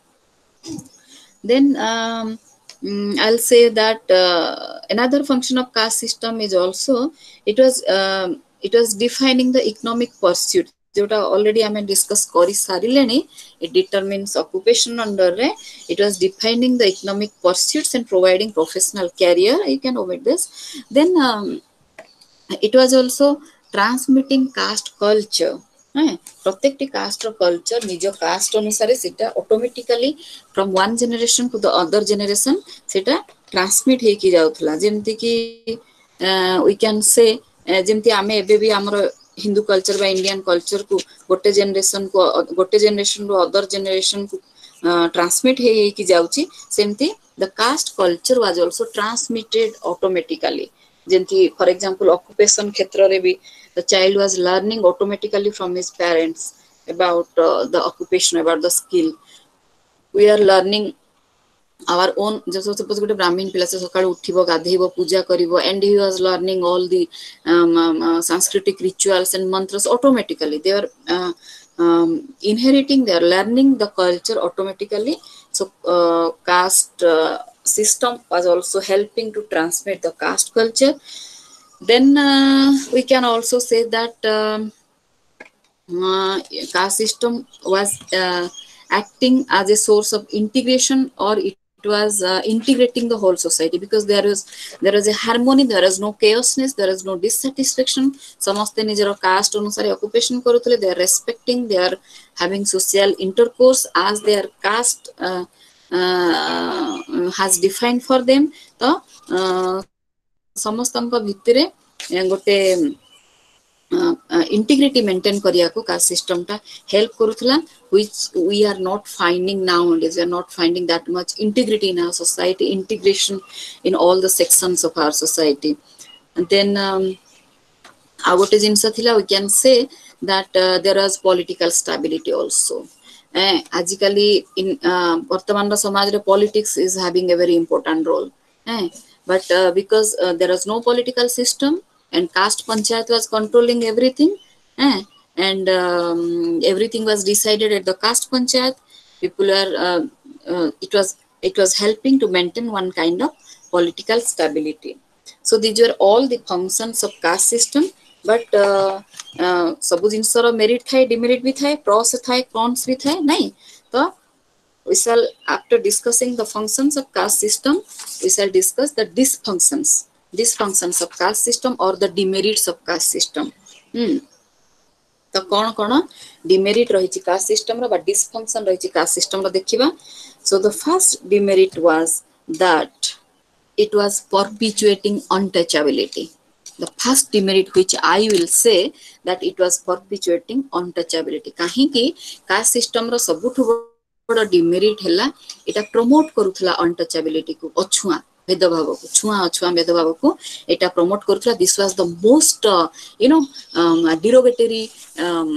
then um, Mm, I'll say that uh, another function of caste system is also it was uh, it was defining the economic pursuit जोटा already I discuss करी सारिलेनी it determines occupation under re it was defining the economic pursuits and providing professional career you can omit this then um, it was also transmitting caste culture प्रत्येकटी caste रो culture निजो caste अनुसार सेटा automatically from one generation to the other generation सेटा transmit हे की जाउथला जेमति कि वी कैन से जेमति आमे एबे भी हमरो हिंदू कल्चर बा इंडियन कल्चर को गोटे जनरेशन को गोटे जनरेशन रो अदर जनरेशन को ट्रांसमिट हे की जाउची सेमति the caste culture was also transmitted automatically जेमति फॉर एग्जांपल ऑक्युपेशन क्षेत्र रे भी the child was learning automatically from his parents about uh, the occupation about the skill we are learning our own just suppose gote brahmin pila se sakal uthibo gadheibo puja karibo and he was learning all the um, um, uh, sanskritic rituals and mantras automatically they are uh, um, inheriting they are learning the culture automatically so uh, caste uh, system was also helping to transmit the caste culture then uh, we can also say that um, uh, caste system was uh, acting as a source of integration or it was uh, integrating the whole society because there is there is a harmony there is no chaosness there is no dissatisfaction samaste nijero caste anusare occupation karuthile they are respecting they are having social intercourse as their caste uh, uh, has defined for them so uh, समस्तंक भितरे गोटे integrity maintain करिया को caste system टा help करूथला which we are not finding now and we are not finding that much integrity in our society integration in all the sections of our society and then आ गोटे जिनस थिला we can say that uh, there was political stability also. eh आजिकली इन वर्तमान समाज रे politics is having a very important role. eh but uh, because uh, there was no political system and caste panchayat was controlling everything. eh and um, everything was decided at the caste panchayat. People are uh, uh, it was it was helping to maintain one kind of political stability. So these were all the functions of caste system. But uh, uh, सब जिनसर merit थाए demerit भी थाए pros थाए cons भी थाए नहीं तो we shall after discussing the functions of caste system we shall discuss the dysfunctions dysfunctions of caste system or the demerits of caste system. hmm. तो कौन कौन डिमेरिट रही कास्ट सिस्टम रो बा डिसफंक्शन रही कास्ट सिस्टम रो देखिबा. So the first demerit was that it was perpetuating untouchability. The first demerit which I will say that it was perpetuating untouchability. कहीं कि caste system रो सबुठ बड़ demerit हैला इटा promote करूथला untouchability को अछुआ भेदभाव को छुआ अछुआ भेदभाव को इटा promote करूथला. This was the most uh, you know um, derogatory um,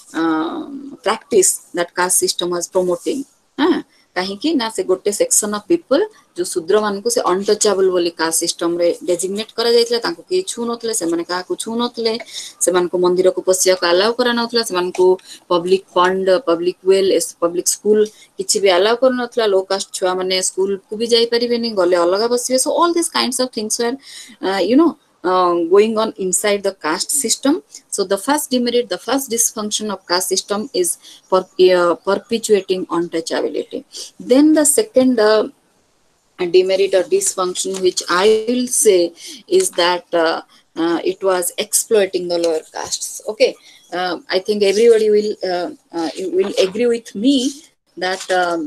uh, practice that caste system was promoting. हाँ कहीं कि ना से गोटे सेक्शन ऑफ पीपल जो शूद्र मान को से अनटचेबल बोली कास्ट सिस्टम रे डेजिग्नेट करा जायतले तांको के छु नथले से माने का को छु नथले से मान को मंदिर को पसिया को अलाउ करा नथला से मान को public fund public well public school किछि भी अलाउ कर नथला. लो कास्ट छुआ माने स्कूल को भी जाई परिबेनी गले अलगा बसिबे. So all this kinds of things were you know Uh, going on inside the caste system. So the first demerit, the first dysfunction of caste system is for uh, perpetuating untouchability. Then the second uh, demerit or dysfunction which I will say is that uh, uh, it was exploiting the lower castes. Okay, uh, I think everybody will uh, uh, will agree with me that um,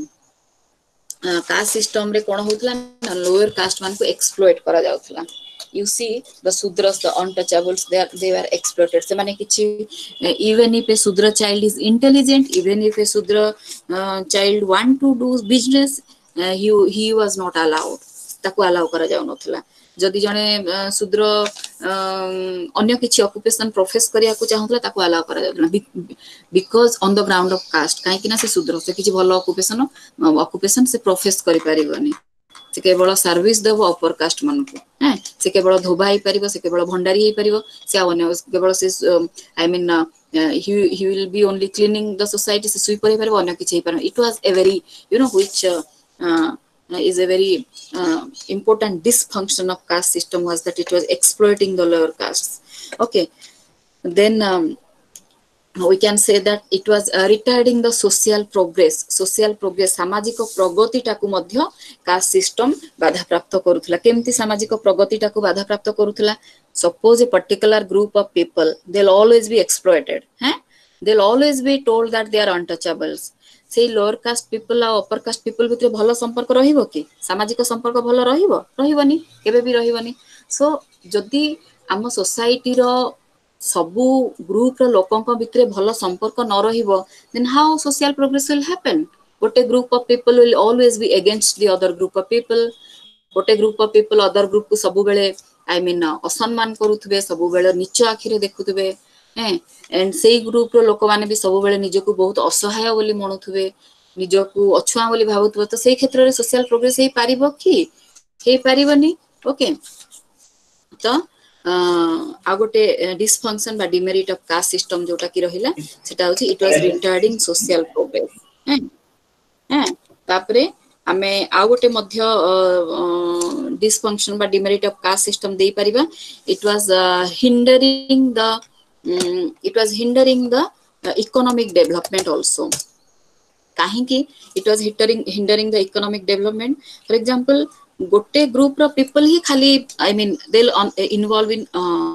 uh, caste system रे कोन होतला lower caste मान को exploit करा जाउतला. You see the Sudras, the untouchables, they are, they were exploited. Se mane kichi even if a Sudra child is intelligent, even if a Sudra uh, child want to do business, uh, he he was not allowed. ताको allow करा जाउ नथला. जदि जने शूद्र अन्य किछि occupation profess करिया को चाहुतला ताको अलाउ करा जाउतला because on the ground of caste. काहे कि ना से शूद्र से किछि भलो ऑक्युपेशन ऑक्युपेशन से प्रोफेस करि परिबनी. से केवल सर्विस देव अपर कास्ट मान को. हैं से केवल धोबा ही परिबो से केवल भंडारी ही परिबो से अन्य केवल से I mean he he will be only cleaning the society से सुई परि परिबो अन्य किछि पर. It was a very you know which uh, uh, is a very uh, important dysfunction of caste system was that it was exploiting the lower castes. Okay, then um, we can say that it was uh, retarding the social progress. Social progress सामाजिक प्रगति टाकू मध्य caste system बाधा प्राप्त करूथला. केमती सामाजिक प्रगति टाकू बाधा प्राप्त करूथला. Suppose a particular group of people, they'll always be exploited. हैं they'll always be told that they are untouchables. से लोअर कास्ट पीपल आ अपर कास्ट पीपल भितर भलो संपर्क रहिबो कि सामाजिक संपर्क भलो रहिबो रहिबनी केबे भी रहिबनी. सो जदी आम सोसाइटी रो सबु ग्रुप रो लोकन भितर भलो संपर्क न रहिबो then how social progress will happen. गोटे group of people will always be against the other group of people. गोटे group of people other group को सबु बेले आई मीन असम्मान करूथबे सबु बेले नीच आखिरे देखुथबे. हैं एंड सेई ग्रुप रो लोक माने भी सबु बेले निजको बहुत असहाय बोली मनुथबे निजको अछुआ बोली भाबुथबे. तो सेई क्षेत्र रे सोशल प्रोग्रेस हे पारिबो कि हे पारिबनी. ओके तो आ गोटे डिसफंक्शन बा डिमेरिट ऑफ कास्ट सिस्टम जोटा कि रहिला सेटा होची it was retarding social progress. हैं हैं तापरे आमे आ गोटे मध्य डिसफंक्शन बा डिमेरिट ऑफ कास्ट सिस्टम देई परिबा. It was hindering the it was hindering the economic development also. काहे कि it was hindering hindering the economic development. For example गोटे ग्रुप रो पीपल ही खाली I mean they involve in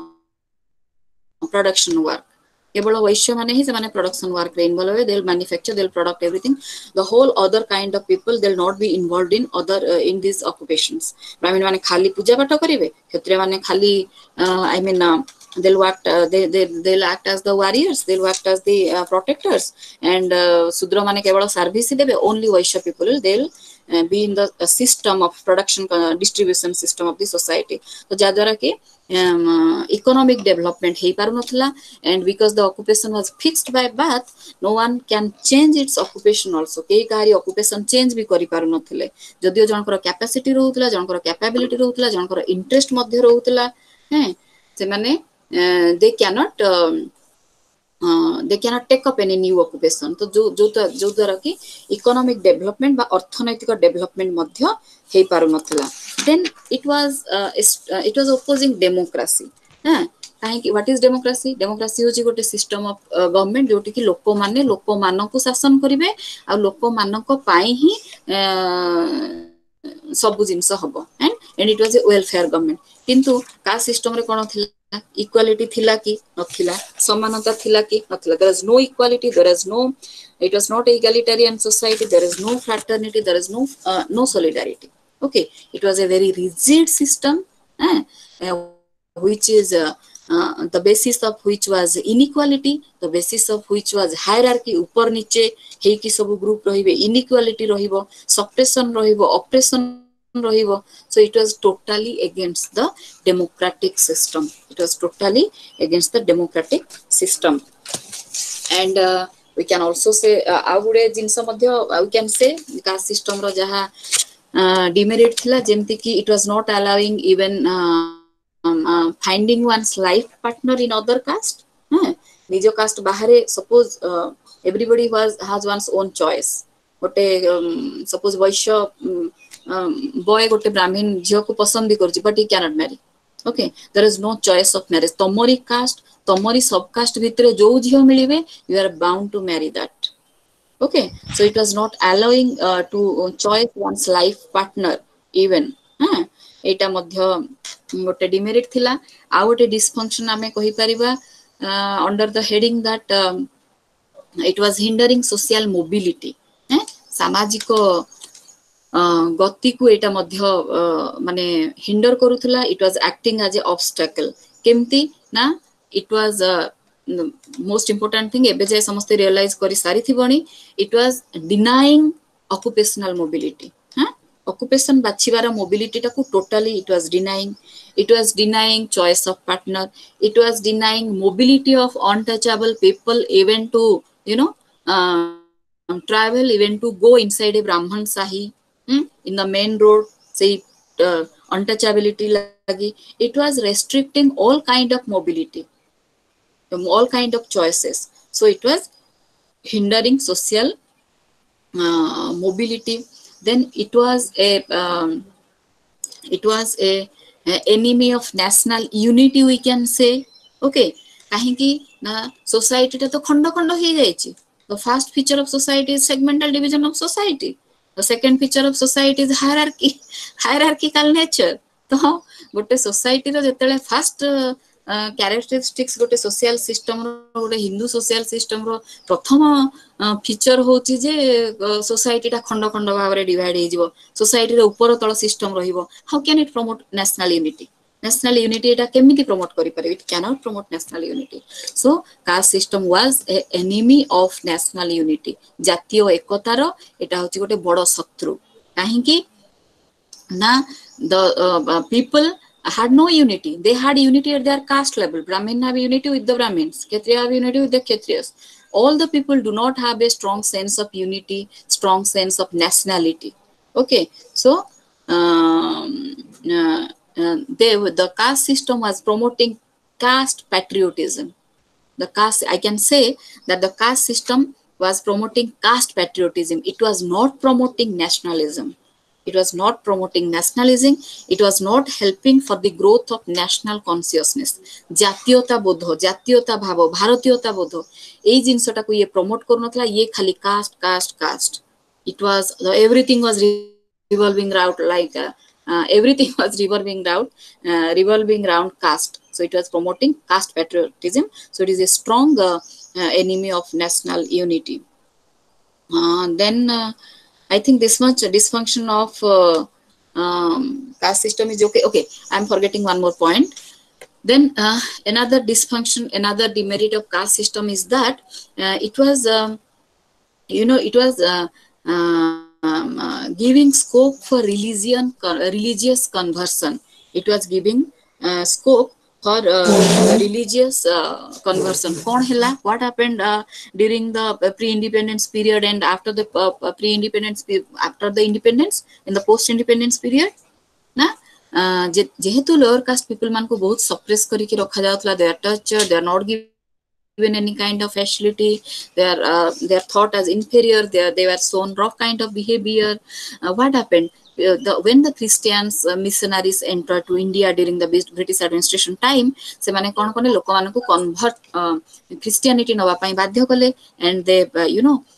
production work. केवल वैश्य माने ही से माने प्रोडक्शन वर्क रे इन्वॉल्व है. They will manufacture they will product everything. The whole other kind of people they will not be involved in other in this occupations. Brahmin माने खाली पूजा पाठ करिवे. क्षत्रिय माने खाली I mean they'll act uh, they, they they'll act as the warriors, they'll act as the uh, protectors, and uh, Sudra mane kevalo service debe, only Vaishya people they'll uh, be in the uh, system of production uh, distribution system of the society. So jadwara ki um, uh, economic development hei paru nathila, and because the occupation was fixed by birth, no one can change its occupation also, kei kahari occupation change bi kari paru nathile, jodio jankara capacity rohutila, jankara capability rohutila, jankara interest madhya rohutila, he semane Uh, they cannot um, uh, they cannot take up any new occupation. तो जो जो जो द्वारा कि economic development बा अर्थनैतिक development Madhya hey पारु नथिला. Then it was uh, uh, it was opposing democracy. हाँ काहे what is democracy? Democracy होची गोटे system of uh, government जोटी कि लोक माने लोक मानन को शासन करिवे आ लोक मानन को पाई ही सब जिनस हबो, and and it was a welfare government. किंतु कास्ट सिस्टम रे कोन थिला, equality thila ki nathila, samanata thila ki nathila, there is no equality, there is no, it was not egalitarian society, there is no fraternity, there is no uh, no solidarity. Okay, it was a very rigid system, eh, uh, which is uh, uh, the basis of which was inequality, the basis of which was hierarchy, upar niche hei ki sabu group rahibe, inequality rahibo, suppression rahibo, oppression rahibo. So it was totally against the democratic system, it was totally against the democratic system. And uh, we can also say आ गुडे जिनस मध्य we can say caste system रो जहा demerit थिला, जेमति कि it was not allowing even uh, um, uh, finding one's life partner in other caste. हाँ निजो caste बाहरे suppose uh, everybody was has one's own choice. गोटे um, suppose Vaishya um, boy गोटे ब्राह्मण झील को पसंद भी करछि, but he cannot marry. Okay, there is no choice of marriage, तमरी कास्ट तमरी सब कास्ट भितरे जो झील मिलिबे you are bound to marry that. Okay, so it was not allowing to choice ones life partner even. हां एटा मध्य गोटे demerit थिला. आ गोटे डिसफंक्शन आमे कहि परिबा under the heading that it was hindering social mobility. हैं सामाजिक गति को एटा मध्य माने हिंडर करूथला. It was acting as a obstacle. केमती ना it was most important thing एबे जे समस्त रियलाइज करि सारी थिबणी. It was denying occupational mobility. हां ऑक्युपेशन बाछिबार मोबिलिटी टाकू totally it was denying. It was denying choice of partner. It was denying mobility of untouchable people even to you know travel, even to go inside a Brahman Sahi hmm, in the main road, say uh, untouchability lagi. It was restricting all kind of mobility, all kind of choices. So it was hindering social uh, mobility. Then it was a um, it was a, a enemy of national unity, we can say. Okay, kahinki na society ta to khanda khanda hi jaichi. The first feature of society is segmental division of society. The second feature of society is hierarchy, hierarchical nature. तो गोटे society रो जेतेले first characteristics गोटे social system रो गोटे Hindu social system रो प्रथम feature होची जे society टा खंड खंड भाव रे डिवाइड हे जिवो. सोसाइटी रे ऊपर तळ सिस्टम रहिबो. How can it promote national unity? national unity eta kemiti promote kari pare? It cannot promote national unity. So caste system was a enemy of national unity. jatiyo ekota ro eta hochi gote bodo shatru. kahinki na the uh, people had no unity. They had unity at their caste level. Brahmin have unity with the Brahmins, Kshatriya have unity with the Kshatriyas. All the people do not have a strong sense of unity, strong sense of nationality. Okay, so um, uh, Uh, they the caste system was promoting caste patriotism. The caste, I can say that the caste system was promoting caste patriotism. It was not promoting nationalism. It was not promoting nationalism. It was not helping for the growth of national consciousness. जातीयता बोध, जातीयता भाव, भारतीयता बोध, এই জিনিসটা কো ये promote করনতলা. ये खाली caste caste caste. It was everything was revolving around like uh, Uh, everything was revolving around uh, revolving around caste. So it was promoting caste patriotism. So it is a strong uh, uh, enemy of national unity. Uh, then uh, I think this much dysfunction of uh, um, caste system is okay. Okay, I'm forgetting one more point. Then uh, another dysfunction, another demerit of caste system is that uh, it was um, you know it was uh, um, uh, giving scope for religion religious conversion. It was giving uh, scope for uh, religious uh, conversion. Kon hela, what happened uh, during the pre-independence period and after the uh, pre-independence after the independence, in the post-independence period ना जेहेतु lower caste people मान को बहुत suppress करके रखा जाउतला, they are torture, they are not given any kind of facility, they are uh, they are thought as inferior, they are, they were shown rough kind of behavior. Uh, what happened uh, the, when the Christians uh, missionaries entered to India during the British administration time, se mane kon kone lok man ko convert uh, Christianity naba pai badhya kale, and they uh, you know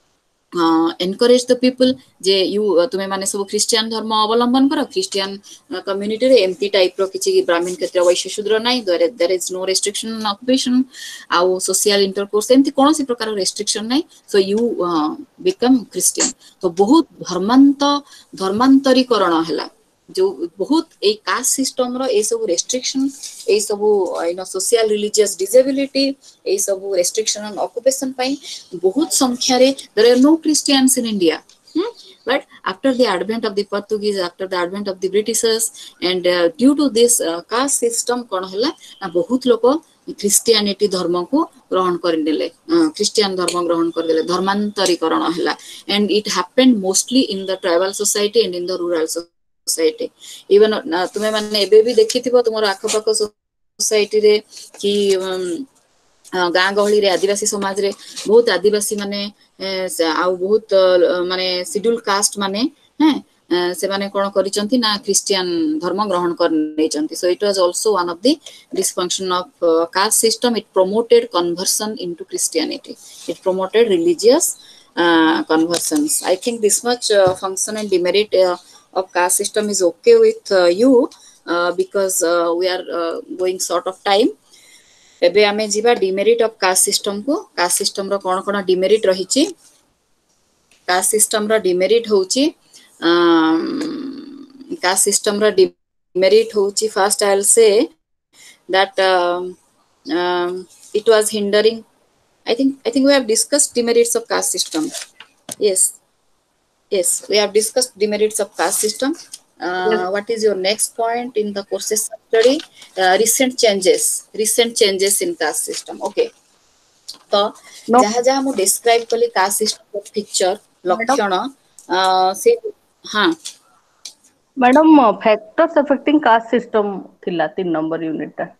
encourage the people जे यू तुम्हें माने सब Christian धर्म अवलंबन करो, Christian community रे एमती टाइप रो किछि ब्राह्मण क्षेत्र वैश्य शूद्र नाही, there is no restriction on occupation आउ सोशल इंटरकोर्स एमती कोनोसी प्रकार रेस्ट्रिक्शन नाही, सो यू बिकम क्रिश्चियन. तो बहुत धर्मांत धर्मांतरीकरण हैला, जो बहुत ए कास्ट सिस्टम रो ए सब रेस्ट्रिक्शन, ए सब you know social religious disability, ए सब रेस्ट्रिक्शन ऑन ऑक्युपेशन पाई बहुत संख्या रे there are no Christians in India. hmm? But after the advent of the Portuguese, after the advent of the Britishers, and uh, due to this uh, caste system कोन हला ना बहुत लोक Christianity धर्म को ग्रहण करनेले, क्रिश्चियन धर्म ग्रहण करदेले, धर्मांतरीकरण हला. And it happened mostly in the tribal society and in the rural society. Even तुम्हें माने एबे भी देखिथिबो तुमर आखपाख सोसाइटी रे कि गाँ गहली रे आदिवासी समाज रे बहुत आदिवासी माने आ बहुत माने शेड्यूल कास्ट माने हैं से माने कोन करिसंती ना क्रिश्चियन धर्म ग्रहण कर नेचंती. So it was also one of the dysfunction of caste system. It promoted conversion into Christianity, it promoted religious conversions. I think this much uh, function and demerit uh, of caste system is okay with uh, you uh, because uh, we are uh, going short of time. एबे आमे जीवा demerit of caste system को. Caste system रो कोन कोन demerit रहिछि. Caste system रो demerit होछि कास्ट सिस्टम रो डिमेरिट होछि first I will say that it was hindering. I think I think we have discussed demerits of caste system. Yes, yes, we have discussed demerits of caste system. Uh, yes. What is your next point in the courses study? Uh, recent changes, recent changes in caste system. Okay. तो जहाँ जहाँ मु describe कली caste system of picture लक्षण से हाँ. Madam factors affecting caste system थिला तीन number unit टा.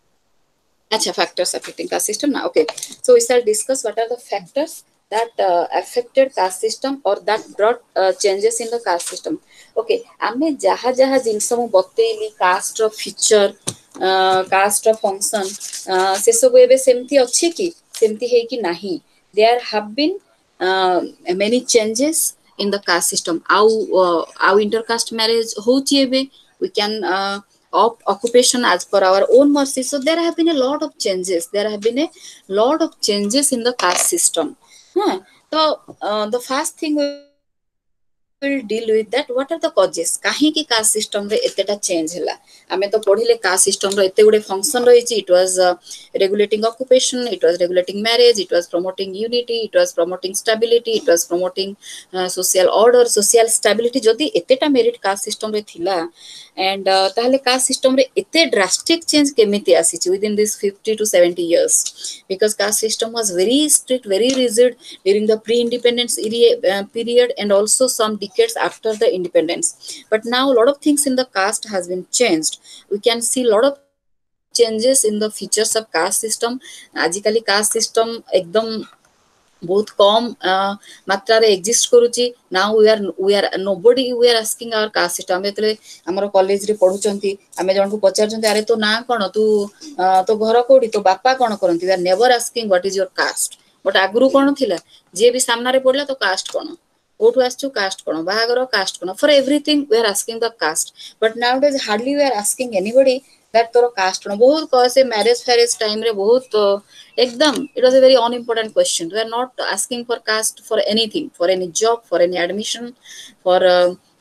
Acha, factors affecting caste system now. Okay, so we shall discuss what are the factors that uh, affected caste system or that brought uh, changes in the caste system. Okay, आमे जहाँ जहाँ जिनस मु बतेली caste रो feature, caste रो function, से सब एबे सेमती अच्छी की सेमती है कि नहीं. There have been uh, many changes in the caste system. आउ uh, आउ intercaste marriage होची एबे, we can uh, of occupation as per our own mercy. So there have been a lot of changes. There have been a lot of changes in the caste system. Huh? So uh, the first thing we will deal with that. What are the causes? काहे की caste system रे एतेटा change हला. आमे तो पढ़िले caste system रो एते गुडे function रहिछि. It was uh, regulating occupation, it was regulating marriage, it was promoting unity, it was promoting stability, it was promoting uh, social order, social stability. जदि एतेटा merit caste system रे थिला and uh, ताहले caste system रे एते drastic change केमिति आसीछि within this fifty to seventy years, because caste system was very strict, very rigid during the pre-independence uh, period and also some decades after the independence. But now a lot of things in the caste has been changed. We can see a lot of changes in the features of caste system. आजिकली caste system एकदम बहुत कम मात्रा रे exist करूची. Now we are we are nobody we are asking our caste system. बेतले हमर college रे पढुचंती, आमे जण को पचारचंती अरे तो ना कोन तू तो घर कोडी तो बापा कोन करंती. We are never asking what is your caste. But आगुरु कोन थिला जे भी सामना रे पडला तो कास्ट कोन, कोठु आछू कास्ट कोन, बाहागर कास्ट कोन. For everything we are asking the caste. But now days hardly we are asking anybody that तोर कास्ट कोन. बहुत कसे मैरिज फैरेज टाइम रे बहुत एकदम it was a very unimportant question. We are not asking for caste for anything, for any job, for any admission, for uh,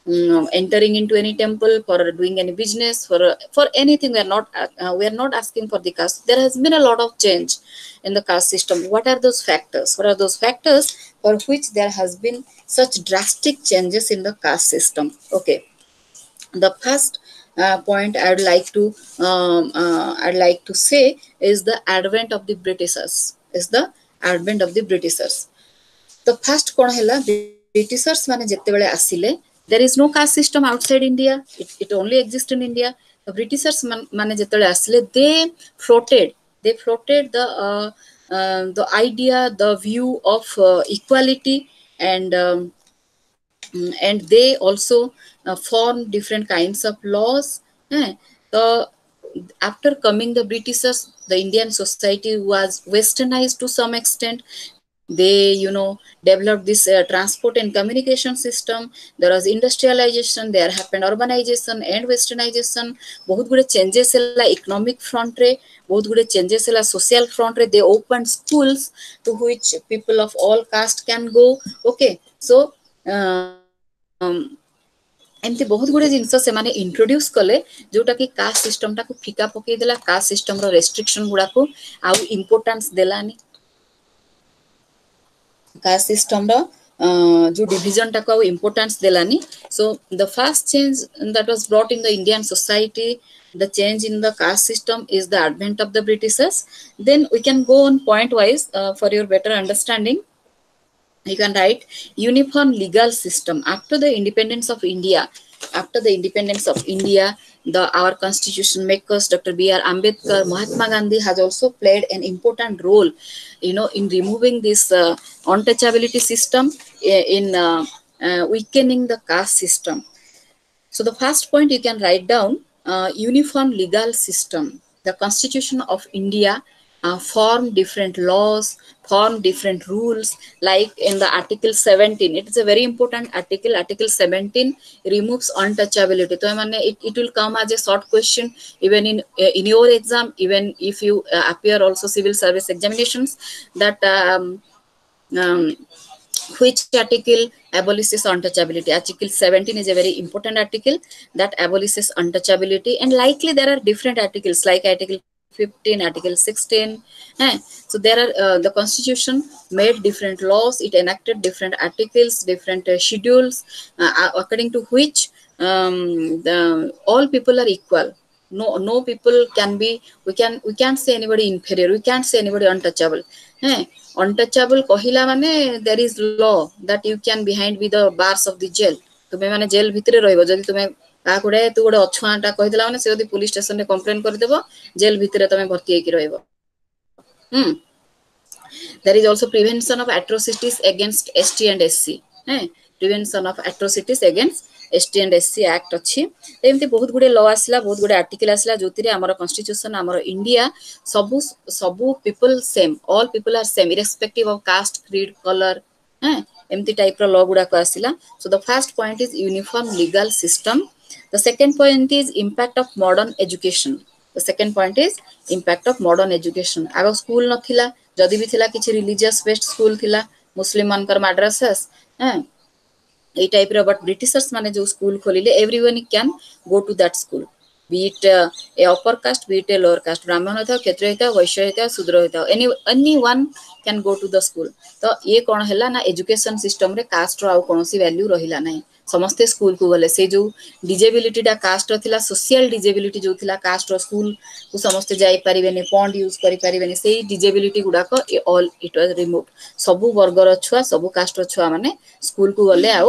um, entering into any temple, for doing any business, for for anything. We are not uh, we are not asking for the caste. There has been a lot of change in the caste system. What are those factors? What are those factors for which there has been such drastic changes in the caste system? Okay, the first uh, point I'd like to um, uh, I'd like to say is the advent of the Britishers. Is the advent of the Britishers. The first kon hela Britishers mane jettebele asile, there is no caste system outside India. It, it only exists in India. The Britishers man, mane jettebele asile, they floated they floated the uh, uh, the idea, the view of uh, equality, and um, Mm, and they also uh, form different kinds of laws. eh. the After coming the Britishers, the Indian society was westernized to some extent. They, you know, developed this uh, transport and communication system. There was industrialization, there happened urbanization and westernization. बहुत गुड़े changes है economic front रे, बहुत गुड़े changes है social front रे. They opened schools to which people of all caste can go. Okay, so um, एमती बहुत गुड़े जिनस से माने इंट्रोड्यूस कले जोटा कि कास्ट सिस्टम टाको फिका पकई देला, कास्ट सिस्टम रो रेस्ट्रिक्शन गुडा को आउ इंपोर्टेंस देलानी, कास्ट सिस्टम रो जो डिवीजन टाको आउ इंपोर्टेंस देलानी. So the first change that was brought in the Indian society, the change in the caste system, is the advent of the Britishers. Then we can go on point wise uh, for your better understanding. You can write uniform legal system. After the independence of India, after the independence of India, the our constitution makers, Doctor B R Ambedkar, Mahatma Gandhi has also played an important role, you know, in removing this uh, untouchability system, in uh, uh, weakening the caste system. So the first point you can write down, uh, uniform legal system. The Constitution of India uh, form different laws, form different rules, like in the Article seventeen. It is a very important article. Article seventeen removes untouchability. So it, it will come as a short question even in uh, in your exam, even if you uh, appear also civil service examinations, that um, um, which article abolishes untouchability. Article seventeen is a very important article that abolishes untouchability, and likely there are different articles like Article fifteen, Article sixteen. Eh? So there are uh, the Constitution made different laws. It enacted different articles, different uh, schedules, uh, according to which um, the, all people are equal. No, no people can be. We can we can't say anybody inferior. We can't say anybody untouchable. Eh? Untouchable कहला माने there is law that you can behind with the bars of the jail. तुमे माने jail भितरे रहइबो, जदि तुमे का कोडे तू गोडे अछुआटा कहिदला माने से जदि पुलिस स्टेशन रे कंप्लेन कर देबो, जेल भितरे तुमे भर्ती हेकि रहइबो. हम There is also prevention of atrocities against S T and S C. eh? Prevention of atrocities against S T and S C Act अच्छी. एमती बहुत गुडे लॉ आसला, बहुत गुडे आर्टिकल आसला जोतिरे हमर कॉन्स्टिट्यूशन, हमर इंडिया सबु सबु people same, all people are same irrespective of caste, creed, colour. हैं एमती टाइप रो लॉ गुडा को आसिला. So the first point is uniform legal system. The second point is impact of modern education. The second point is impact of modern education. आगो school नथिला, जदि भी थिला किछि रिलीजियस बेस्ड स्कूल थिला, मुस्लिम मानकर माद्रासास, हैं ए टाइप रो. बट ब्रिटिशर्स माने जो स्कूल खोलिले, everyone can go to that school, be it a upper caste, be it a lower caste, Brahmin होता, क्षत्रिय होता, वैश्य होता, शूद्र होता, any any one can go to the school. तो ये कोन हैला ना एजुकेशन सिस्टम रे कास्ट रो आ कोनोसी वैल्यू रहिला नै. समस्ते स्कूल को गले. से जो डिजेबिलिटी डा कास्ट रो थिला, सोशल डिजेबिलिटी जो थिला कास्ट रो, स्कूल को समस्ते जाई परिबेनी, पॉन्ड यूज करि परिबेनी, से डिजेबिलिटी गुडा को ऑल इट वाज रिमूव. सबु वर्ग रो छुआ, सबु कास्ट रो छुआ माने स्कूल को गले आ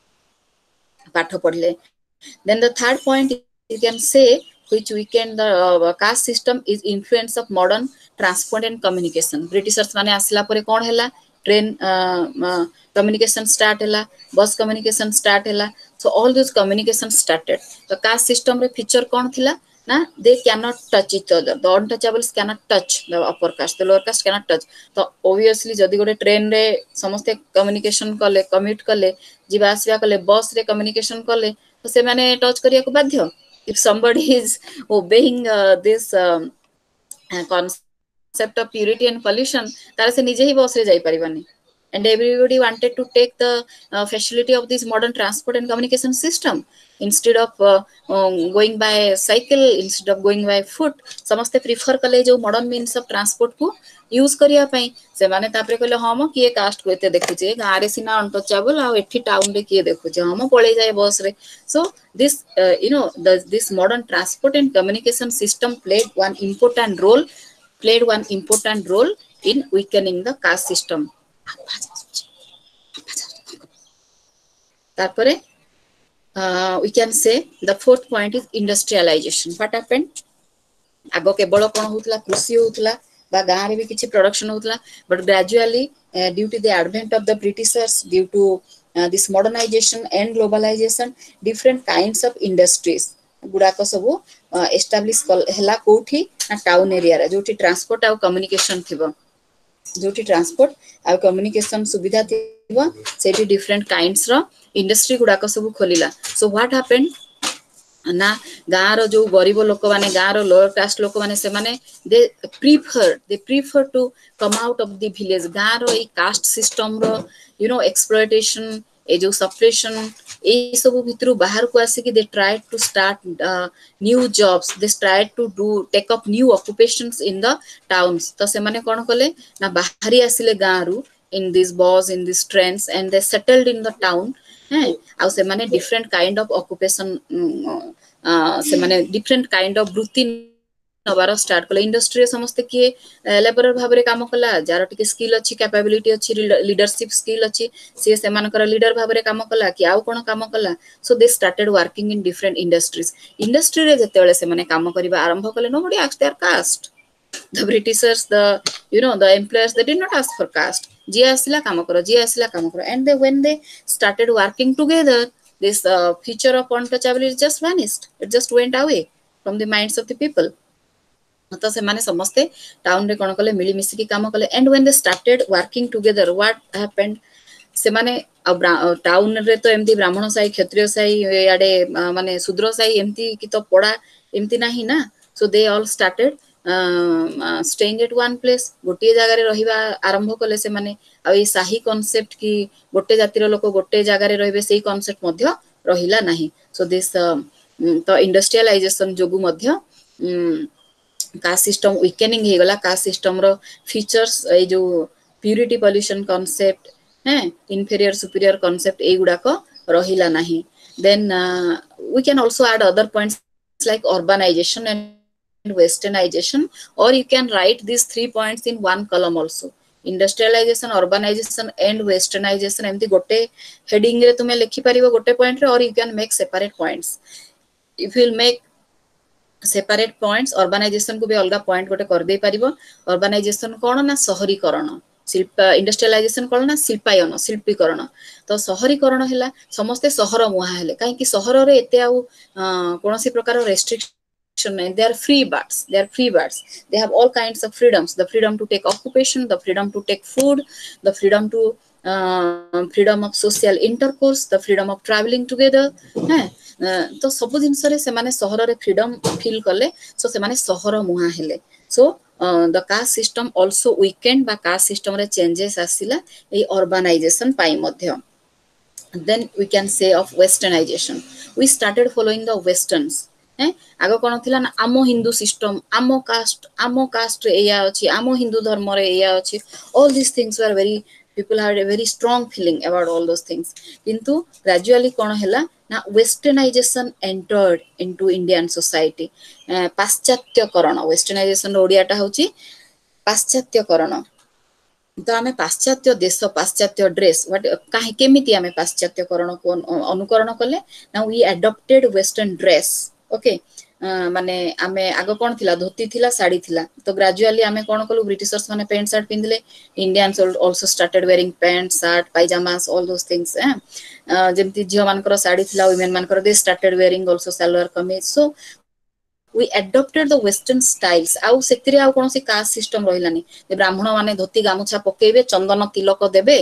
पाठ पढ़ले. Then the third point you can say which weakened the uh, caste system is influence of modern transport and communication. Britishers माने आसला परे कोन हैला, ट्रेन communication start हैला, बस communication start हैला. So all those communication started. The caste system रे feature कोन थिला ना, they cannot touch each other. The untouchables cannot touch the upper caste, the lower caste cannot touch. तो obviously जदि गोटे train रे समस्ते communication कले, commute कले, जीवा आसवा कले, बस रे communication कले, तो से माने टच करिया को बाध्य. If somebody is obeying uh, this um, uh, concept of purity and pollution, तार से निजे ही बस रे जाई परिबानी. and everybody wanted to take the uh, facility of this modern transport and communication system instead of uh, um, going by cycle, instead of going by foot. ସମସ୍ତେ prefer कले जो modern means of transport को use करिया पई से माने तापरे कहले हम किए कास्ट को एते देखुचे गां रे सिना अनटचेबल आ एठी टाउन रे किए देखुचे हम पळे जाय बस रे. So this uh, you know the this modern transport and communication system played one important role played one important role in weakening the caste system. तारपरे uh, we can say the fourth point is industrialization. What happened? आगो केवल कोन होतला कृषि होतला बा गां रे भी किछि प्रोडक्शन होतला, but gradually uh, due to the advent of the Britishers, due to uh, this modernization and globalization, different kinds of industries गुड़ाक सब एस्टाब्लिश हला कोठी ना टाउन एरिया रे जोठी ट्रांसपोर्ट आ कम्युनिकेशन थिबो, जोठी ट्रांसपोर्ट आ कम्युनिकेशन सुविधा थिबो सेठी डिफरेंट काइंड्स रो इंडस्ट्री गुड़ाक सब खोलिला. सो व्हाट हैपेंड ना गाँ रो जो गरीब लोक माने गाँ रो लोअर कास्ट लोक माने से माने they prefer they prefer to come out of the village. गाँ रो ई कास्ट सिस्टम रो यू नो एक्सप्लॉयटेशन ए जो सप्रेशन ए सब भितर बाहर को आसी कि they try to start new jobs, they try to do take up new occupations in the towns. तो से माने कोन कले ना बाहरी आसिले गाँ रु in this bus in this trains and they settled in the town. हैं आ से माने डिफरेंट काइंड ऑफ ऑक्युपेशन से माने डिफरेंट काइंड ऑफ वृत्ति नबार स्टार्ट कले. इंडस्ट्री समस्त किए लेबर भाव रे काम कला जार टिके स्किल अछि, कैपेबिलिटी अछि, लीडरशिप स्किल अछि, से से मानकर लीडर भाव रे काम कला कि आउ कोन काम कला. So they started working in different industries. Industry रे जतेले से माने काम करबा आरंभ कले nobody asked their caste. The Britishers, the you know the employers, they did not ask for caste. जी आसिला काम करो, जी आसिला काम करो, and they when they started working together, this uh, feature of untouchability just vanished. It just went away from the minds of the people. तो से माने समस्ते टाउन रे कोन कले मिली मिसी की काम कले. And when they started working together, what happened? से माने टाउन रे तो एमती ब्राह्मण साई, क्षत्रिय साई, याडे माने शूद्र साई एमती की तो पड़ा एमती नाही ना. So they all started uh, staying at one place. गोटे जगह रे रहिबा आरंभ कले से माने आ ए साही कांसेप्ट की गोटे जातिर लोक गोटे जगह रे रहबे सेही कांसेप्ट मध्य रहिला नाही. सो दिस तो इंडस्ट्रियलाइजेशन जोगु मध्य कास्ट सिस्टम वीकेनिंग हे गला. कास्ट सिस्टम रो फीचर्स ए जो प्यूरिटी पॉल्यूशन कांसेप्ट है, इंफीरियर सुपीरियर कांसेप्ट ए गुडा को रहिला नाही. Then we can also add other points like urbanization and westernization, or you can write these three points in one column also. Industrialization, urbanization and westernization एमती गोटे heading रे तुमे लिखि परिबो गोटे point रे, or you can make separate points. If you will make separate points, urbanization को भी अलगा point गोटे कर दे परिबो. urbanization कोन ना शहरीकरण, शिल्प इंडस्ट्रियलाइजेशन कोन ना शिल्पायन शिल्पीकरण. तो शहरीकरण हैला समस्ते शहर मुहा हेले काहे कि शहर रे एते आ कोनसी प्रकार रेस्ट्रिक्शन नै. They are free birds, they are free birds, they have all kinds of freedoms, the freedom to take occupation, the freedom to take food, the freedom to freedom of social intercourse, the freedom of travelling together. हैं तो सब जिंस रे से माने शहर रे freedom feel करले. सो से माने शहर मुहा हेले. सो Uh, the caste system also weakened by caste system re changes asila ei urbanization pai madhya. Then we can say of westernization. We started following the westerns. eh ago kono thila na amo hindu system, amo caste, amo caste re eya achi, amo hindu dharma re eya achi. All these things were very, people had a very strong feeling about all those things. Kintu gradually kono hela ना westernization entered into Indian society. पाश्चात्यकरण, westernization ओडियाटा होची पाश्चात्यकरण. तो आमे पाश्चात्य देश, पाश्चात्य dress what काहे केमिति आमे पाश्चात्यकरण को अनुकरण कले ना we adopted western dress. Okay माने आमे आगो कोन थिला धोती थिला, साड़ी थिला. तो ग्रेजुअली आमे कोन कलु ब्रिटिशर्स माने पैंट शर्ट पिंदले, Indians also started wearing pant shirt pyjamas all those things. जेमति झियो मानकर साड़ी थिला, वुमेन मानकर they started wearing also salwar kameez. So we adopted the western styles. आउ सेतिरे आउ कोनसी कास्ट सिस्टम रहिलानी. जे ब्राह्मण माने धोती गामुछा पकेबे, चंदन तिलक देबे,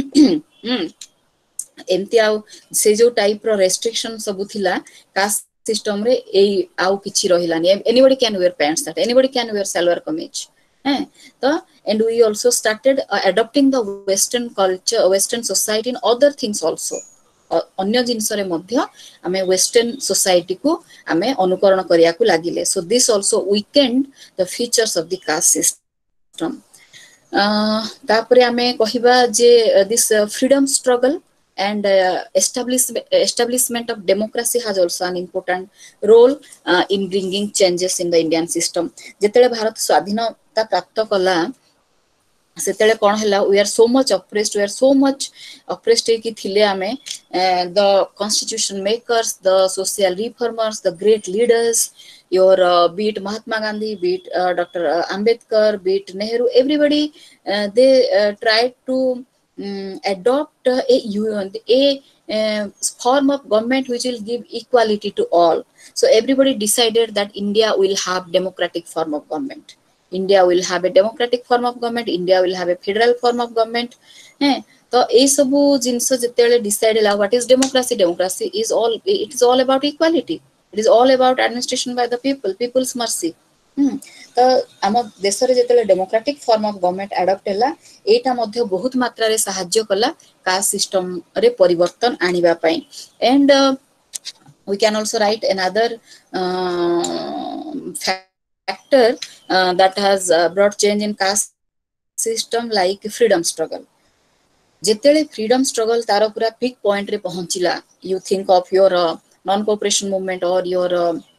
एमति आउ से जो टाइप रो रेस्ट्रिक्शन सब थिला caste system re ei au kichi rohilani. Anybody can wear pants, that anybody can wear salwar kameez. eh the and we also started uh, adopting the western culture, western society in other things also. अन्य जिनस रे मध्य आमे western society को आमे अनुकरण करिया को लागिले. So this also weakened the features of the caste system. तापरे आमे कहिबा जे this freedom struggle and uh, establishment establishment of democracy has also an important role uh, in bringing changes in the Indian system. जेतेले भारत स्वाधीनता प्राप्त कला सेतेले कोन हला, we are so much oppressed, we are so much oppressed कि थिले आमे the constitution makers, the social reformers, the great leaders, your uh, be it Mahatma Gandhi, be it uh, Doctor Ambedkar, be it Nehru, everybody uh, they uh, tried to um, adopt uh, a a uh, form of government which will give equality to all. So everybody decided that India will have democratic form of government. India will have a democratic form of government. India will have a federal form of government. Eh? So ए सब जिनस जेतेले decide होला what is democracy. Democracy is all it is all about equality. It is all about administration by the people, peoples mercy. हम तो आम देश रे जेतेले democratic form of government adopt होला, एटा मध्ये बहुत मात्रा रे सहाय्य कला कास्ट सिस्टम रे परिवर्तन आनिबा पई. And we can also write another uh, factor uh, that has uh, brought change in caste system like freedom struggle. जेतेले फ्रीडम स्ट्रगल तार पूरा पीक पॉइंट रे पहुंचिला, you think of your non cooperation movement or your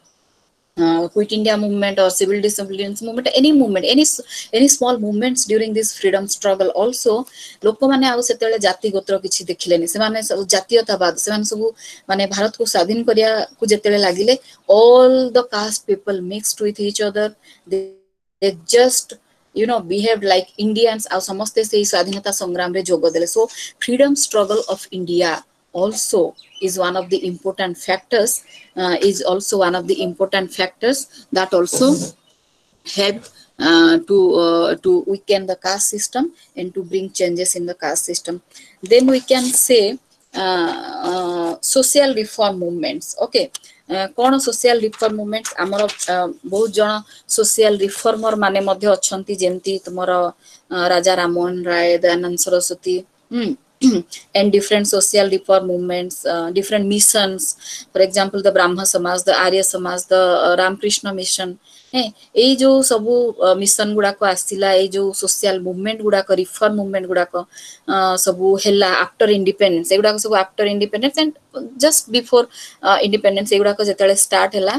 quit India movement or civil disobedience movement, any movement, any any small movements during this freedom struggle also लोक माने आउ सेतेले जाति गोत्र किछि देखिलेनी. से माने सब जातीयतावाद, से माने सब माने भारत को स्वाधीन करिया को जेतेले लागिले, all the caste people mixed with each other. They just you know behaved like Indians. आउ समस्ते से स्वाधीनता संग्राम रे जोग देले. So freedom struggle of India also is one of the important factors uh, is also one of the important factors that also help uh, to uh, to weaken the caste system and to bring changes in the caste system. Then we can say uh, uh, social reform movements. Okay, कौन social reform movements आमर बहुत जन social reformer माने मध्य अछंती, जेमती तुमर Raja Rammohan Roy, Dayanand Saraswati, and different social reform movements, uh, different missions. For example, the Brahma Samaj, the Arya Samaj, the uh, Ramakrishna mission. ए जो सबू mission गुडा को आसिला, ए जो सोशल मूवमेंट गुडा को रिफॉर्म मूवमेंट गुडा को सबू हेला आफ्टर इंडिपेंडेंस. एगुडा को सब after independence and just before independence एगुडा को जेतले स्टार्ट हेला,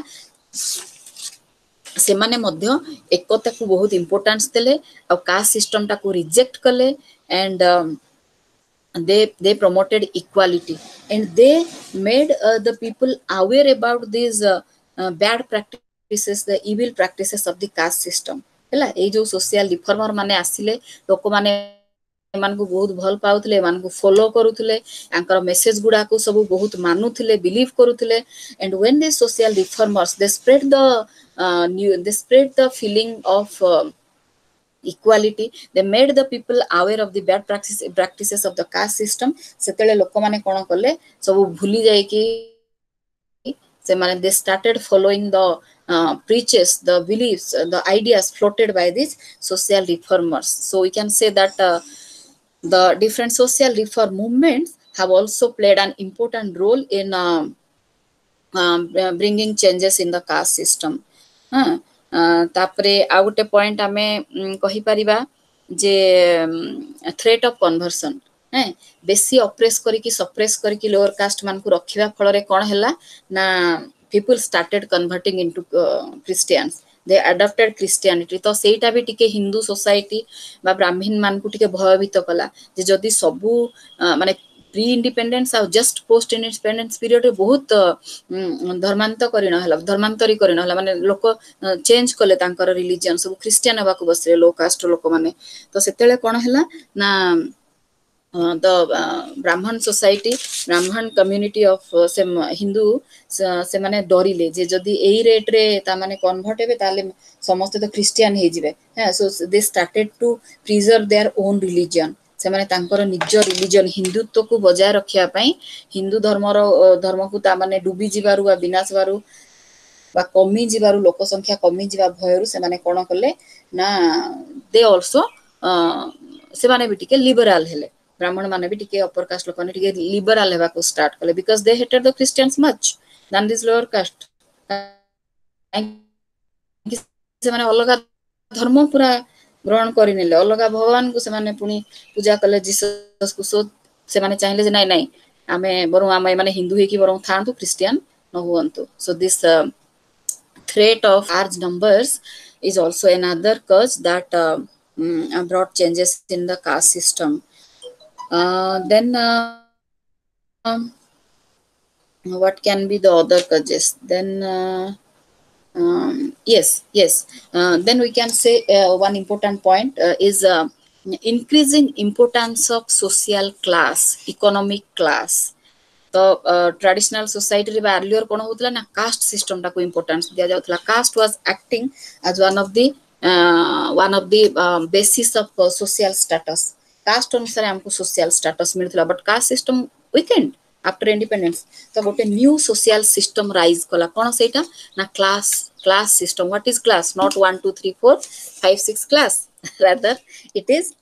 से माने मध्य एकता को बहुत इंपोर्टेंस देले और कास्ट सिस्टम टा को रिजेक्ट कले. And they they promoted equality and they made uh, the people aware about these uh, uh, bad practices, the evil practices of the caste system. हला ए जो सोशल रिफॉर्मर माने आसिले, लोक माने एमान को बहुत भल पाउथले, एमान को फॉलो करूथले, आंकर मेसेज गुडा को सब बहुत मानुथले, बिलीव करूथले. And when they social reformers they spread the new they spread the feeling of equality, they made the people aware of the bad practices practices of the caste system. सेतेले लोक माने कोन करले, सब भूली जाय कि से माने they started following the uh, preaches, the beliefs, the ideas floated by these social reformers. So we can say that uh, the different social reform movements have also played an important role in uh, uh, bringing changes in the caste system. huh? तापरे आ गोटे point आमे कहि परिबा जे threat of conversion. हैं बेसी oppress करी कि सप्रेस करी कि लोअर कास्ट मान को रखिबा फल रे कोन हैला ना, people started converting into Christians, they adopted Christianity. तो सेटा भी टिके हिंदू सोसाइटी बा ब्राह्मण मान को टिके भयभीत कला जे जदी सबु माने pre independence or just post independence period बहुत धर्मांतर करिन हला, धर्मांतरी करिन हला, माने लोक चेंज कले तांकर रिलीजन सब क्रिश्चियन हबा को बसले लो कास्ट लोक माने. तो सेतेले कोन हला ना द ब्राह्मण सोसाइटी, ब्राह्मण कम्युनिटी ऑफ से हिंदू से माने डरिले जे जदी एई रेट रे ता माने कन्वर्ट हेबे ताले समस्त तो क्रिश्चियन हे जिवे. हां so they started to preserve their own religion. से माने तांकर निज रिलीजन हिंदुत्व को बजाय रखिया पई, हिंदू धर्म रो धर्म को ता माने डूबी जिबारु आ विनाश बारु बा कमी जिबारु लोक संख्या कमी जिबा भयरु से माने कोन कले ना दे आल्सो से माने भी टिके लिबरल हेले ब्राह्मण माने भी टिके अपर कास्ट लोक माने टिके लिबरल हेबा को स्टार्ट कले because they hated the Christians much then this lower caste से माने अलग धर्म पूरा ग्रहण करि नेले अलग भगवान को से माने पुनी पूजा कले जीसस को सो से माने चाहिले जे नाही नाही आमे बरो आमे माने हिंदू हे की बरो थांतु क्रिश्चियन न हुअंतु so this threat of large numbers is also another cause that uh, um, brought changes in the caste system. Uh, then uh, um, what can be the other causes? Then uh, um, yes yes uh, then we can say uh, one important point uh, is uh, increasing importance of social class economic class. तो traditional society रे earlier कोन होतला ना caste system टा को importance दिया जाउतला caste was acting as one of the one of the basis of social status caste अनुसार हमको सोशल स्टेटस मिलथला but caste system weakened after independence तो गोटे न्यू सोशल सिस्टम राइज कला कोन सेटा ना class class system what is class not one two three four five six class rather it is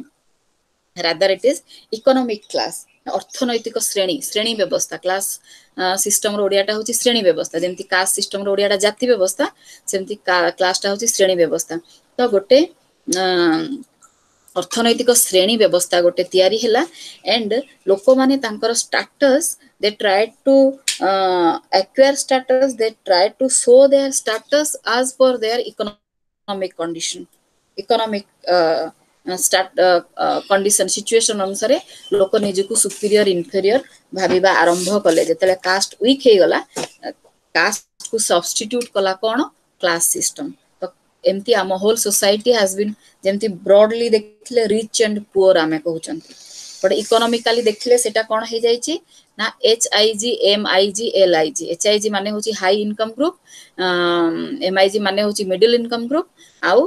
rather it is economic class अर्थनैतिक श्रेणी श्रेणी व्यवस्था क्लास सिस्टम रो ओडियाटा होची श्रेणी व्यवस्था जेमति कास्ट सिस्टम रो ओडियाटा जाति व्यवस्था सेमति क्लासटा होची श्रेणी व्यवस्था तो गोटे अर्थनैतिक श्रेणी व्यवस्था गोटे तयारी हैला एंड लोक माने तांकर status they try to acquire status they try to show their status as per their economic condition economic start condition situation अनुसार लोक निजकु सुपीरियर इन्फेरियर भाबिबा आरंभ कले जेतले कास्ट वीक हे गला कास्ट को सब्स्टिट्यूट कला कोन क्लास सिस्टम तो एमती आम होल सोसाइटी हैज बीन जेमती ब्रॉडली देखले रिच एंड पुअर आमे कहउचंती बट इकोनॉमिकली देखले सेटा कोन हे जाईची ना H I G M I G L I G H I G माने होची high income group M I G माने होची मिडिल इनकम ग्रुप आउ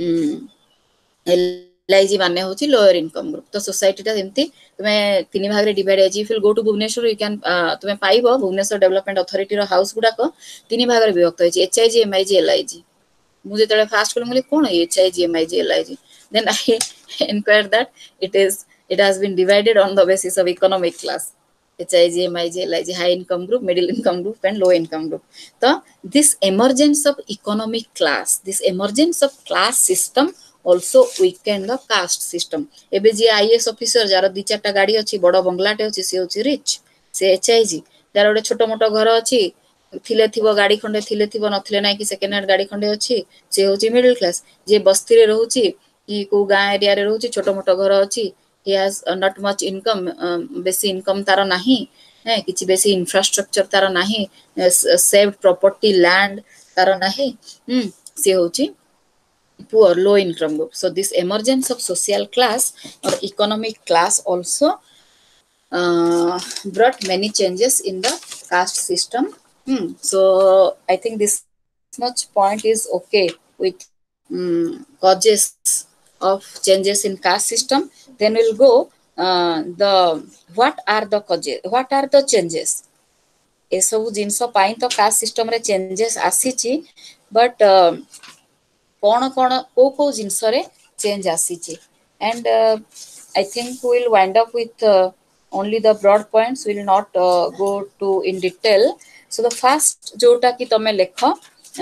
एल एलआईजी माने होची लोअर इनकम ग्रुप तो सोसाइटी ता जेमती तुमे तीन भाग रे डिवाइड आजी फिर go to Bhubaneswar you can तुमे पाइबो भुवनेश्वर डेवलपमेंट अथॉरिटी रो हाउस गुडा को तीन भाग रे विभक्त होची एचआईजी एमआईजी एलआईजी मुझे तळे फास्ट कोन बोले कोन HIG MIG LIG then I inquired that it is it has been divided on the basis of economic class H I G, M I G, L I G, high income group, middle income group and low income group. So this emergence of economic class, this emergence of class system also weaken the caste system. एबे जे IAS officer जार दि चारटा गाड़ी अछि बड़ बंगलाटे अछि से होछि रिच से H I G जार ओडे छोटो मोटो घर अछि थिले थिबो गाड़ी खंडे थिले थिबो नथिले नै कि सेकेंड हैंड गाड़ी खंडे अछि से होछि मिडिल क्लास जे बस्ती रे रहउछि कि को गां एरिया रे रहउछि छोटो मोटो घर अछि he has uh, not much income um, बेसी इनकम तारो नाही है किछि बेसी इंफ्रास्ट्रक्चर तारो नाही सेव्ड प्रॉपर्टी लैंड तारो नाही हम से होछि poor low income group so this emergence of social class or economic class also uh, brought many changes in the caste system hmm. so I think this much point is okay with um, causes of changes in caste system then we'll go uh, the what are the causes what are the changes ए सब जिंस पाई तो caste system रे changes आसीची but कोन कोन को को जिंस रे चेंज आसीची and I think we will wind up with only the broad points will not go to in detail so the first जोटा कि तमे लेखो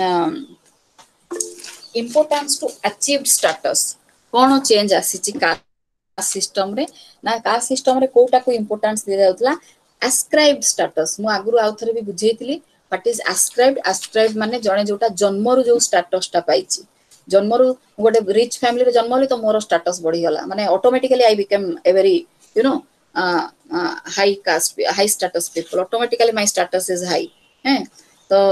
इंपोर्टेंस टू अचीव्ड स्टेटस कोन चेंज आसीची कास्ट सिस्टम रे ना कास्ट सिस्टम रे कोटा को इंपोर्टेंस दे जाउतला ascribed status मु आगुरु आउथरे भी बुझेइतली व्हाट इज ascribed ascribed माने जणे जोटा जन्मरु जो स्टेटस टा पाइची जन्मरु गोटे रिच फैमिली रे जन्मली तो मोर स्टेटस बढ़ी गला माने automatically I become a very you know high caste high status people automatically my status is high हैं तो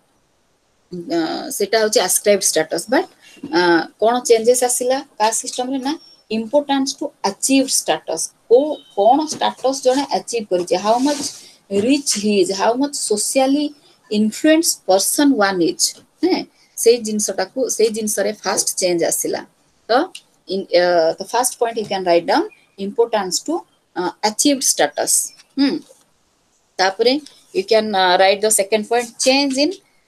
सेटा होची ascribed status बट कोन चेंजेस आसिला कास्ट सिस्टम रे ना इंपोर्टेंस टू अचीव स्टेटस को कोन स्टेटस जने अचीव करिचे how much rich he is how much socially influence person one is हैं से जिंसटा को से जिंस रे फास्ट चेंज आसिला तो in the first point you can write down importance to achieved status हम तापरे you can write the second point change in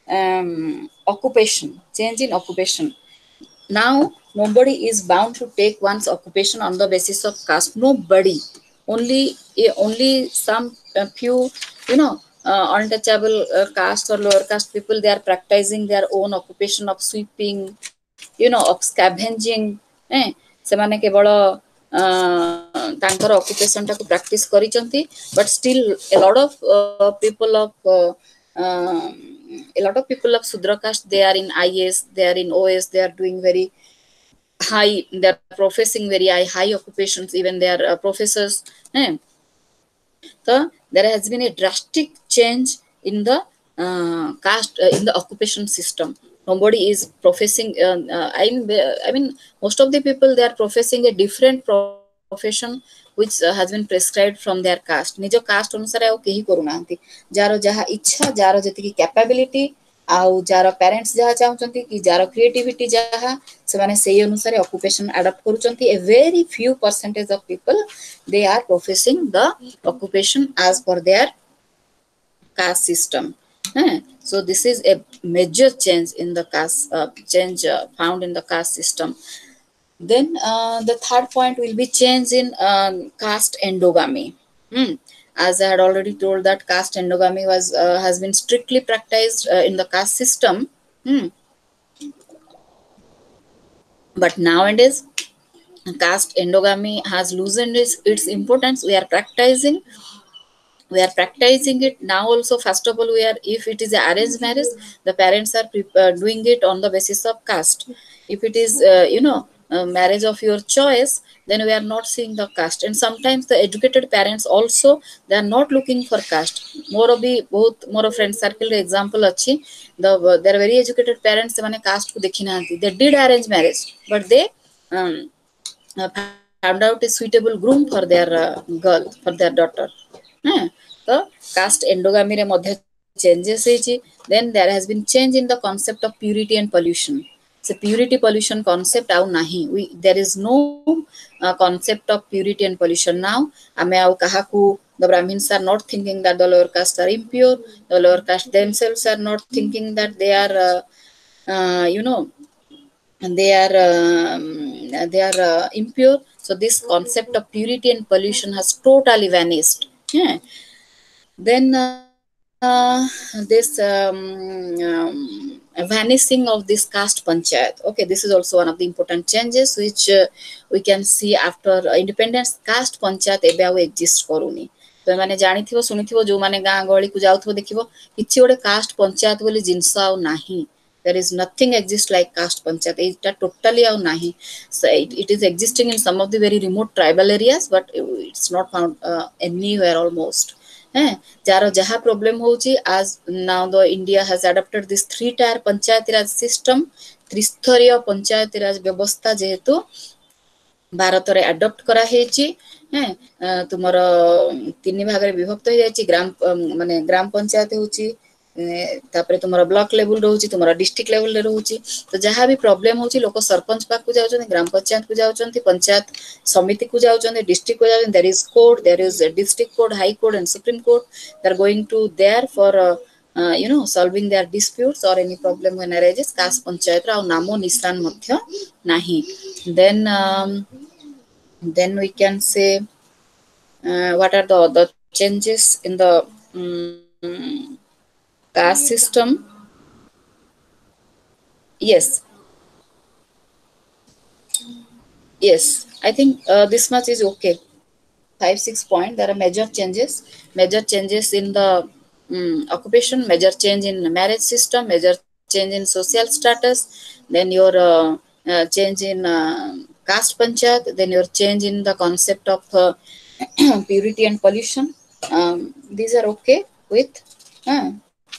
um, occupation, change in occupation. Now nobody is bound to take one's occupation on the basis of caste. Nobody. Only eh, only some uh, few, you know, uh, untouchable uh, caste or lower caste people, they are practicing their own occupation of sweeping, you know, of scavenging. eh, ସେମାନେ କେବଳ ତାଙ୍କର occupation ଟାକୁ practice କରିଛନ୍ତି, but still a lot of uh, people of uh, um, a lot of people of Sudra caste, they are in I A S, they are in O S, they are doing very high, they are professing very high, high occupations, even they are uh, professors. eh. So there has been a drastic change in the uh, caste uh, in the occupation system. Nobody is professing uh, uh, I, mean, I mean most of the people, they are professing a different profession which uh, has been prescribed from their caste. निज caste अनुसार आउ केही करू नांती, jar जहा इच्छा, jar जति capability, आउ jar parents जहा चाहउचंती कि जार क्रिएटिविटी जहा, से माने सेही अनुसार ऑक्युपेशन अडॉप्ट करूचंती. A very few percentage of people, they are professing the occupation as per their caste system. eh? So this is a major change in the caste uh, change uh, found in the caste system. Then uh, the third point will be change in um, caste endogamy. Hmm. As I had already told that caste endogamy was uh, has been strictly practiced uh, in the caste system. Hmm. But nowadays, caste endogamy has loosened its, its importance. We are practicing we are practicing it now also. First of all, we are, if it is an arranged marriage, the parents are uh, doing it on the basis of caste. If it is uh, you know uh, marriage of your choice, then we are not seeing the caste. And sometimes the educated parents also, they are not looking for caste. More of the both more of friend circle example achi, the uh, they are very educated parents, they mane caste ko dekhi nahanti, they did arrange marriage, but they um, uh, found out a suitable groom for their uh, girl, for their daughter. Hmm. So caste endogamy re madhya changes hechi. Then there has been change in the concept of purity and pollution. So purity pollution concept au nahi. We there is no uh, concept of purity and pollution now. Ame au kahaku, the Brahmins are not thinking that the lower caste are impure. The lower caste themselves are not thinking that they are uh, uh, you know they are um, they are uh, impure. So this concept of purity and pollution has totally vanished. Yeah. Then uh, this um, um, vanishing of this caste panchayat. Okay, this is also one of the important changes which uh, we can see after independence. Caste panchayat ebe au exist karuni. तो मैंने जानी थी वो सुनी थी वो जो मैंने गाँ गली को जाऊ थो देखिबो किछि गोटे कास्ट पंचायत बोली जिंस आउ नाही. There is nothing exist like caste panchayat. It totally au nahi. So it, it is existing in some of the very remote tribal areas, but it's not found uh, anywhere almost. Eh? Jaro jaha problem hochi, as now the India has adopted this three tier panchayat raj system, त्रिस्तरीय पंचायत राज व्यवस्था जेहेतु भारत रे adopt करा हेची. हैं तुमर तीन भाग रे विभक्त हो जायछि. ग्राम माने ग्राम पंचायत होची, तापरे तुमरा ब्लॉक लेवल रहउची, तुमरा डिस्ट्रिक्ट लेवल रे रहउची. तो जहां भी प्रॉब्लम होची लोक सरपंच पाक को जाउछन, ग्राम पंचायत को जाउछन, पंचायत समिति को जाउछन, डिस्ट्रिक्ट को जाउछन. There is court, there is district court, high court and supreme court. They are going to there for uh, you know solving their disputes or any problem when arises. Caste panchayat ra namo nishan madhya nahi. Then um, then we can say uh, what are the other changes in the um, caste system. Yes, yes, I think uh, this much is okay. Five six point, there are major changes major changes in the um, occupation, major change in marriage system, major change in social status, then your uh, uh, change in uh, caste panchayat, then your change in the concept of uh, purity and pollution. Um, these are okay with uh.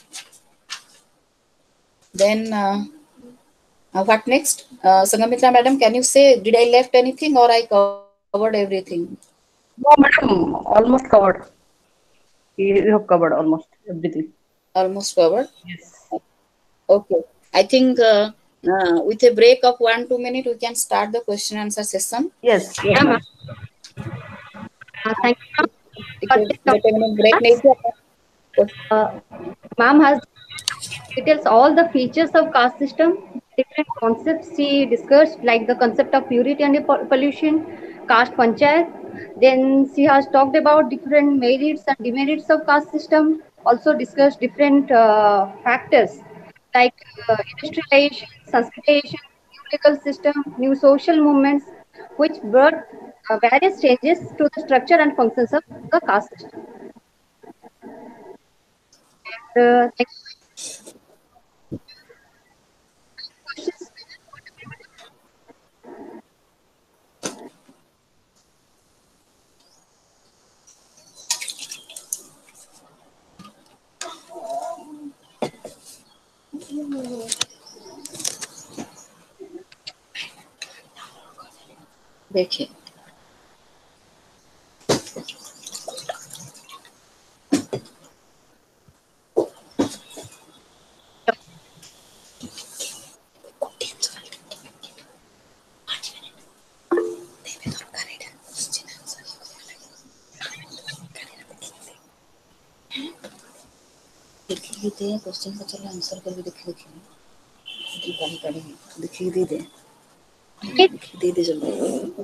Then uh, uh, what next? uh, Sangamitra madam, can you say, did I left anything or I covered everything? No madam, almost covered. You have covered almost everything. Almost covered. Yes. Okay, I think uh, uh, with a break of one two minute we can start the question answer session. Yes, yes yeah, ma'am. Uh, thank you. Because break Uh, ma'am has details all the features of caste system, different concepts she discussed, like the concept of purity and po- pollution, caste panchayat. Then she has talked about different merits and demerits of caste system. Also discussed different uh, factors like uh, industrialization, sensitization, new legal system, new social movements, which brought uh, various changes to the structure and functions of the caste system. Uh, next questions. देखिए देखिए दे question का चलो answer करके देखिए देखिए काढ़ी काढ़ी देखिए दे दे दे दे जल्दी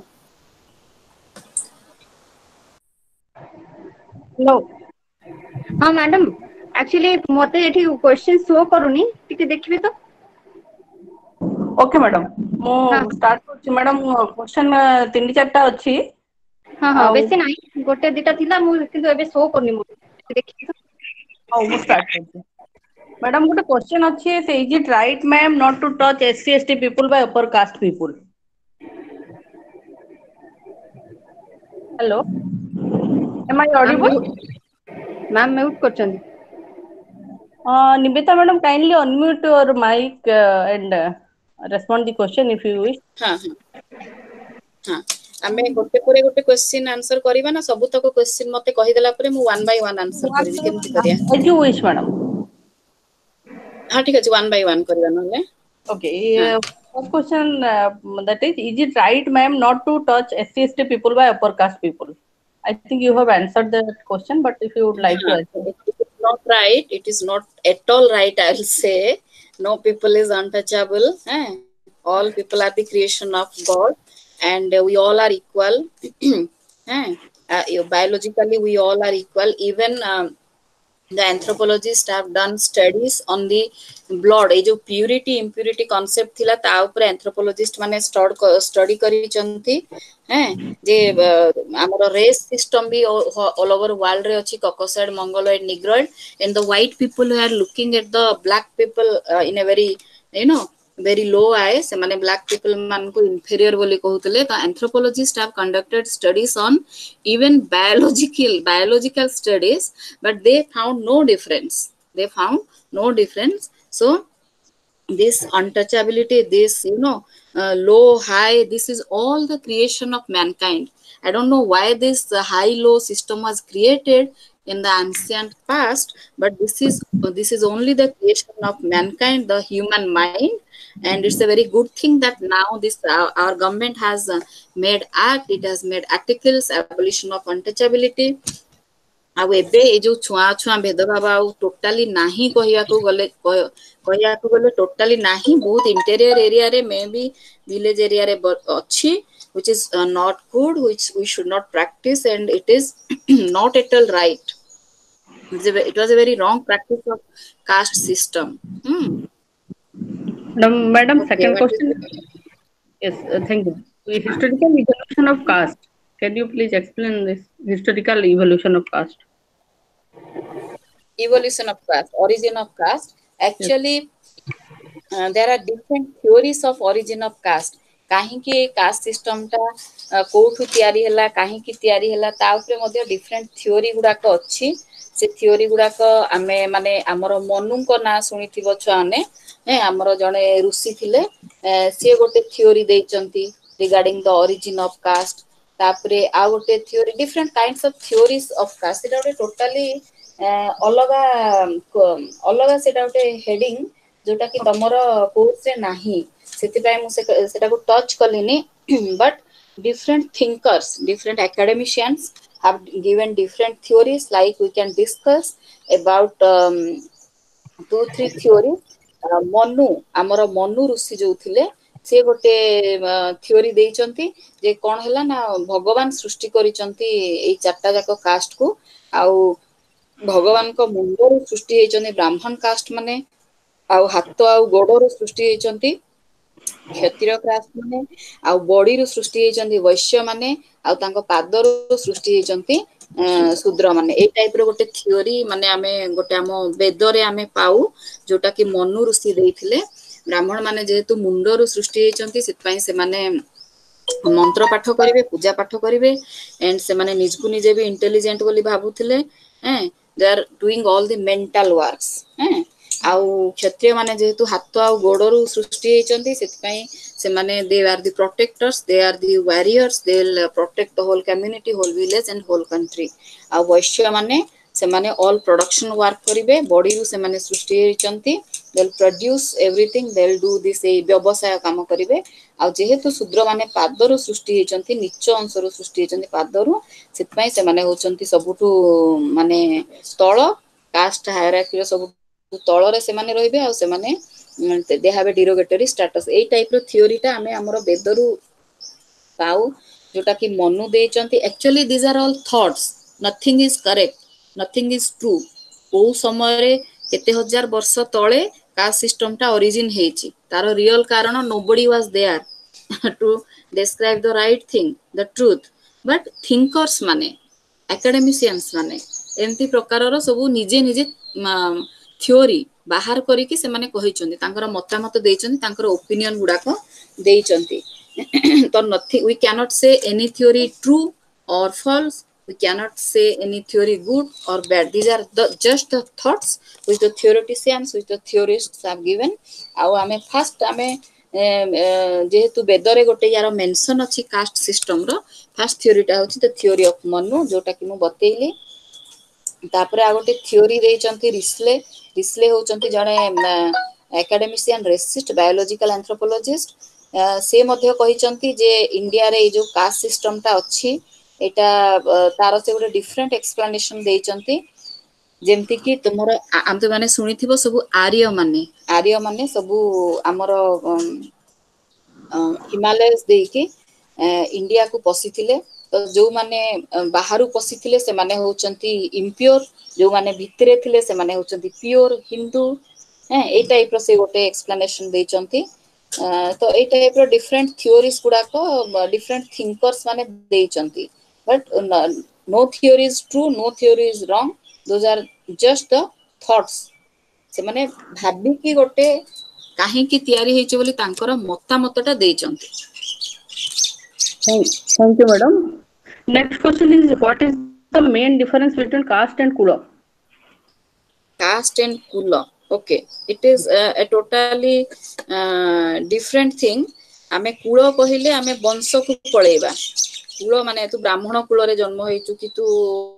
No. हाँ मैडम एक्चुअली मते एठी क्वेश्चन शो करूनी टिके देखिबे तो ओके मैडम मो हाँ स्टार्ट करछि मैडम क्वेश्चन तीन चारटा अछि हाँ हाँ आउ बेसी नाही गोटे दिटा थिला मु किंतु एबे शो करनी मु देखि आउ मु स्टार्ट करछि मैडम गोटे क्वेश्चन अछि से is it right ma'am not to touch SC ST people by upper caste people hello am I ma'am audible mute ma'am mute करचंदी Uh, Nibita madam, kindly unmute your mic uh, and uh, respond the question if you wish. हाँ हाँ हाँ आमे गोटे परे गोटे question answer करिबा ना सब तक क्वेश्चन मते कहि देला परे मु वन बाय वन आंसर करिबि केमति करिया As you wish, madam. हाँ ठीक अछि वन बाय वन करिबा नले हाँ Okay. Uh, first question uh, that is, is it right, ma'am, not to touch S C S T people by upper caste people? I think you have answered that question, but if you would like to हाँ answer. it is not right, it is not at all right, I'll say. No people is untouchable, eh? All people are the creation of God, and uh, we all are equal. eh? Uh, you- biologically we all are equal. Even um, the anthropologists have done studies on the blood. ये जो purity impurity concept थिला ता ऊपर anthropologist माने study करिचंती हैं जे हमर race system भी all over world रे अछि caucasoid mongoloid negroid, and the white people who are looking at the black people uh, in a very you know very low eye se mane black people man को inferior बोली कहउतले. The anthropologists have conducted studies on even biological biological studies, but they found no difference. They found no difference. So this untouchability, this you know uh, low high, this is all the creation of mankind. I don't know why this uh, high low system was created in the ancient past, but this is this is only the creation of mankind, the human mind. And it's a very good thing that now this uh, our government has uh, made act, it has made articles, abolition of untouchability. ଆଉ ଏବେ ଏଇ ଯୋଉ ଛୁଆଁ ଛୁଆଁ ଭେଦଭାବ ଆଉ totally ନାହିଁ କହିବାକୁ ଗଲେ କହିବାକୁ ଗଲେ ଟୋଟାଲି ନାହିଁ. ବହୁତ ଇଣ୍ଟେରିୟର ଏରିଆରେ ମେ ବି ଭିଲେଜ ଏରିଆରେ ଅଛି, which is uh, not good, which we should not practice, and it is not at all right. It's a, it was a very wrong practice of caste system. Hmm. Madam, madam, Okay, second what is question. it? Yes, uh, thank you. Historical evolution of caste. Can you please explain this historical evolution of caste? Evolution of caste, origin of caste. Yes. Actually, uh, there are different theories of origin of caste. କାହିଁକି ଏ caste ସିଷ୍ଟମଟା କୋଉଠୁ ତିଆରି ହେଲା, କାହିଁକି ତିଆରି ହେଲା, ତା ଉପରେ ମଧ୍ୟ ଡିଫରେଣ୍ଟ ଥିଓରି ଗୁଡାକ ଅଛି. ସେ ଥିଓରି ଗୁଡାକ ଆମେ ମାନେ ଆମର ମନୁଙ୍କ ନାଁ ଶୁଣିଥିବ ଛୁଆମାନେ, ଆମର ଜଣେ ଋଷି ଥିଲେ, ସିଏ ଗୋଟେ ଥିଓରି ଦେଇଛନ୍ତି regarding the origin of caste. ତାପରେ ଆଉ ଗୋଟେ theory, different kinds of theories of caste. ସେଟା ଗୋଟେ ଟୋଟାଲି ଅଲଗା ଅଲଗା ସେଟା ଗୋଟେ ହେଡିଂ ଯୋଉଟା କି ତମର କୋର୍ସରେ ନାହିଁ, ସେଥିପାଇଁ ମୁଁ ସେଟାକୁ ଟଚ୍ କଲିନି. But different thinkers, different academicians have given different theories, like we can discuss about um, two three theory Manu आमर मनु ऋषि जो थिले से गोटे थियोरी देइचंती जे कोन हला ना भगवान सृष्टि करिचंती ए चारटा जाक कास्ट को आउ भगवान को मुंडर सृष्टि हेचंती ब्राह्मण कास्ट माने आउ हाथ आउ गोडर सृष्टि हेचंती क्षत्रिय कास्ट माने आउ बॉडी रो सृष्टि हेचंती वैश्य माने आउ तांको पादर सृष्टि हेचंती शूद्र माने ए टाइप रो गोटे थियोरी माने आमे गोटे हम वेद रे आमे पाऊ जोटा कि मनु ऋषि देइथिले ब्राह्मण माने जेहेतु मुंडर सृष्टि हेचंती सेत पई से माने मंत्र पाठ करिवे पूजा पाठ करिवे एंड से माने निजकु निजे भी इंटेलिजेंट बोली भाबुथिले हैं they are doing all the mental works हैं आउ क्षत्रिय माने जेहेतु हाथ आउ गोडरू सृष्टि हेचंती सेत पई से माने they are the protectors they are the warriors they will protect the whole community whole village and whole country आ वैश्य माने से माने ऑल प्रोडक्शन वर्क करिवे बॉडी रु से माने सृष्टि हेचंती they will produce everything they will do this ए व्यवसाय काम करिवे आ जेहेतु शूद्र माने पादरु सृष्टि हेचंती नीच अंशरु सृष्टि हेचंती पादरु सेत पई से माने होचंती सबुठु माने तळ कास्ट हायरार्की सब तळ रे से माने रहिबे आ से माने they have a derogatory status ए टाइप रो थियोरी टा हमें हमरो वेदरु पाऊ जोटा कि मनु देचंती actually these are all thoughts nothing is correct nothing is true ओ समय रे केते हजार वर्ष तळे कास्ट सिस्टम टा ओरिजिन हेची तारो रियल कारण nobody was there to describe the right thing the truth but thinkers माने एकेडमिशियंस माने एमती प्रकार रो सब निजे निजे थियोरी बाहर करिकि से माने कहिचंती तांकर मतामत देइचंती तांकर ओपिनियन गुडा को देइचंती तो nothing we can not say any theory true or false we cannot say any theory good or bad these are the just the thoughts which the theoreticians which the theorists have given आउ आमे first आमे जेहेतु वेद रे गोटे यार mention अछि caste system रो first theory टा होछि द थियोरी ऑफ मनु जोटा कि मु बतेइली तापरे आ गोटे थियोरी देइचंती रिस्ले रिस्ले होचंती जणे एकेडमिशियन रेसिस्ट बायोलॉजिकल एंथ्रोपोलॉजिस्ट से मध्य कहिचंती जे इंडिया रे जो कास्ट सिस्टम टा अछि एटा तार से गोटे डिफरेंट एक्सप्लेनेशन देइचंती जेमति कि तुमरो हम तो माने सुनिथिबो सब आर्य माने आर्य माने सब हमर हिमालयस देइके इंडिया को पसिथिले तो जो माने बाहरु पसिथिले से माने होचंती इम्प्योर जो माने भितरे थिले से माने होचंती प्योर हिंदू हैं ए टाइप रो से गोटे एक्सप्लेनेशन देइचंती तो ए टाइप रो डिफरेंट थियोरीज गुडा को डिफरेंट थिंकर्स माने देइचंती but uh, no theory is true no theory is wrong those are just the thoughts से माने भाबी कि गोटे काहे कि तयारी हेचे बोली तांकर मतामतटा देइचंती Thank you, madam. Next question is, what is the main difference between caste and kula? Caste and kula. Okay, it is uh, a totally uh, different thing. आमे कुल कहिले आमे वंश को पळेबा कुल माने तू ब्राह्मण कुल रे जन्म हेचु कि तू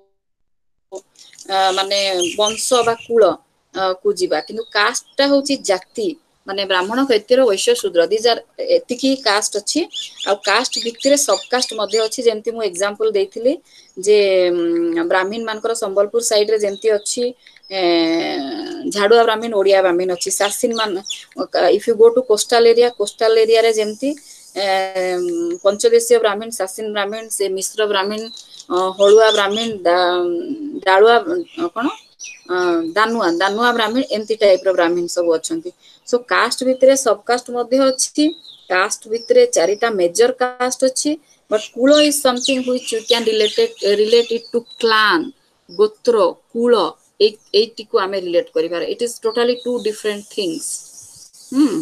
माने वंश बा कुल को जीवा किंतु कास्ट टा होची जाति माने ब्राह्मण क्षेत्र वैश्य शूद्र दीज आर एतिकी कास्ट अछि आ कास्ट भितरे सब कास्ट मध्ये अछि जेंति मु एग्जांपल देइथिली जे ब्राह्मण मानकर संबलपुर साइड रे जेंति अछि झाड़ुआ ब्राह्मण ओडिया ब्राह्मण अछि सासिन मान if you go to coastal area coastal area रे जेंति पंचदेशीय ब्राह्मण सासिन ब्राह्मण से मिश्र ब्राह्मण हळुआ ब्राह्मण डाळुआ कोन दानुआ दानुआ ब्राह्मण एमती टाइप रो ब्राह्मण सब अछंती सो कास्ट भितरे सब कास्ट मध्ये अछि कास्ट भितरे चारिटा मेजर कास्ट अछि but kul is something which you can related relate it to clan gotra kul एटी को हमें रिलेट करिबार it is totally two different things हम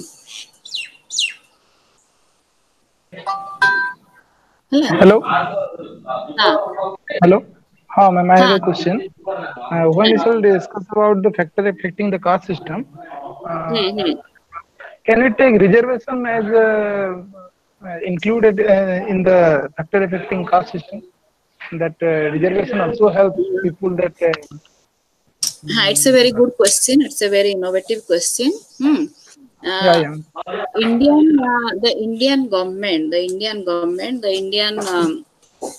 hello हां hello ha ma'am I have a question uh, when we shall discuss about the factor affecting the caste system uh, hmm can we take reservation as uh, uh, included uh, in the factor affecting caste system that uh, reservation also help people that uh, ha it's a very good question it's a very innovative question hmm uh, yeah yeah Indian uh, the Indian government the Indian government the Indian um,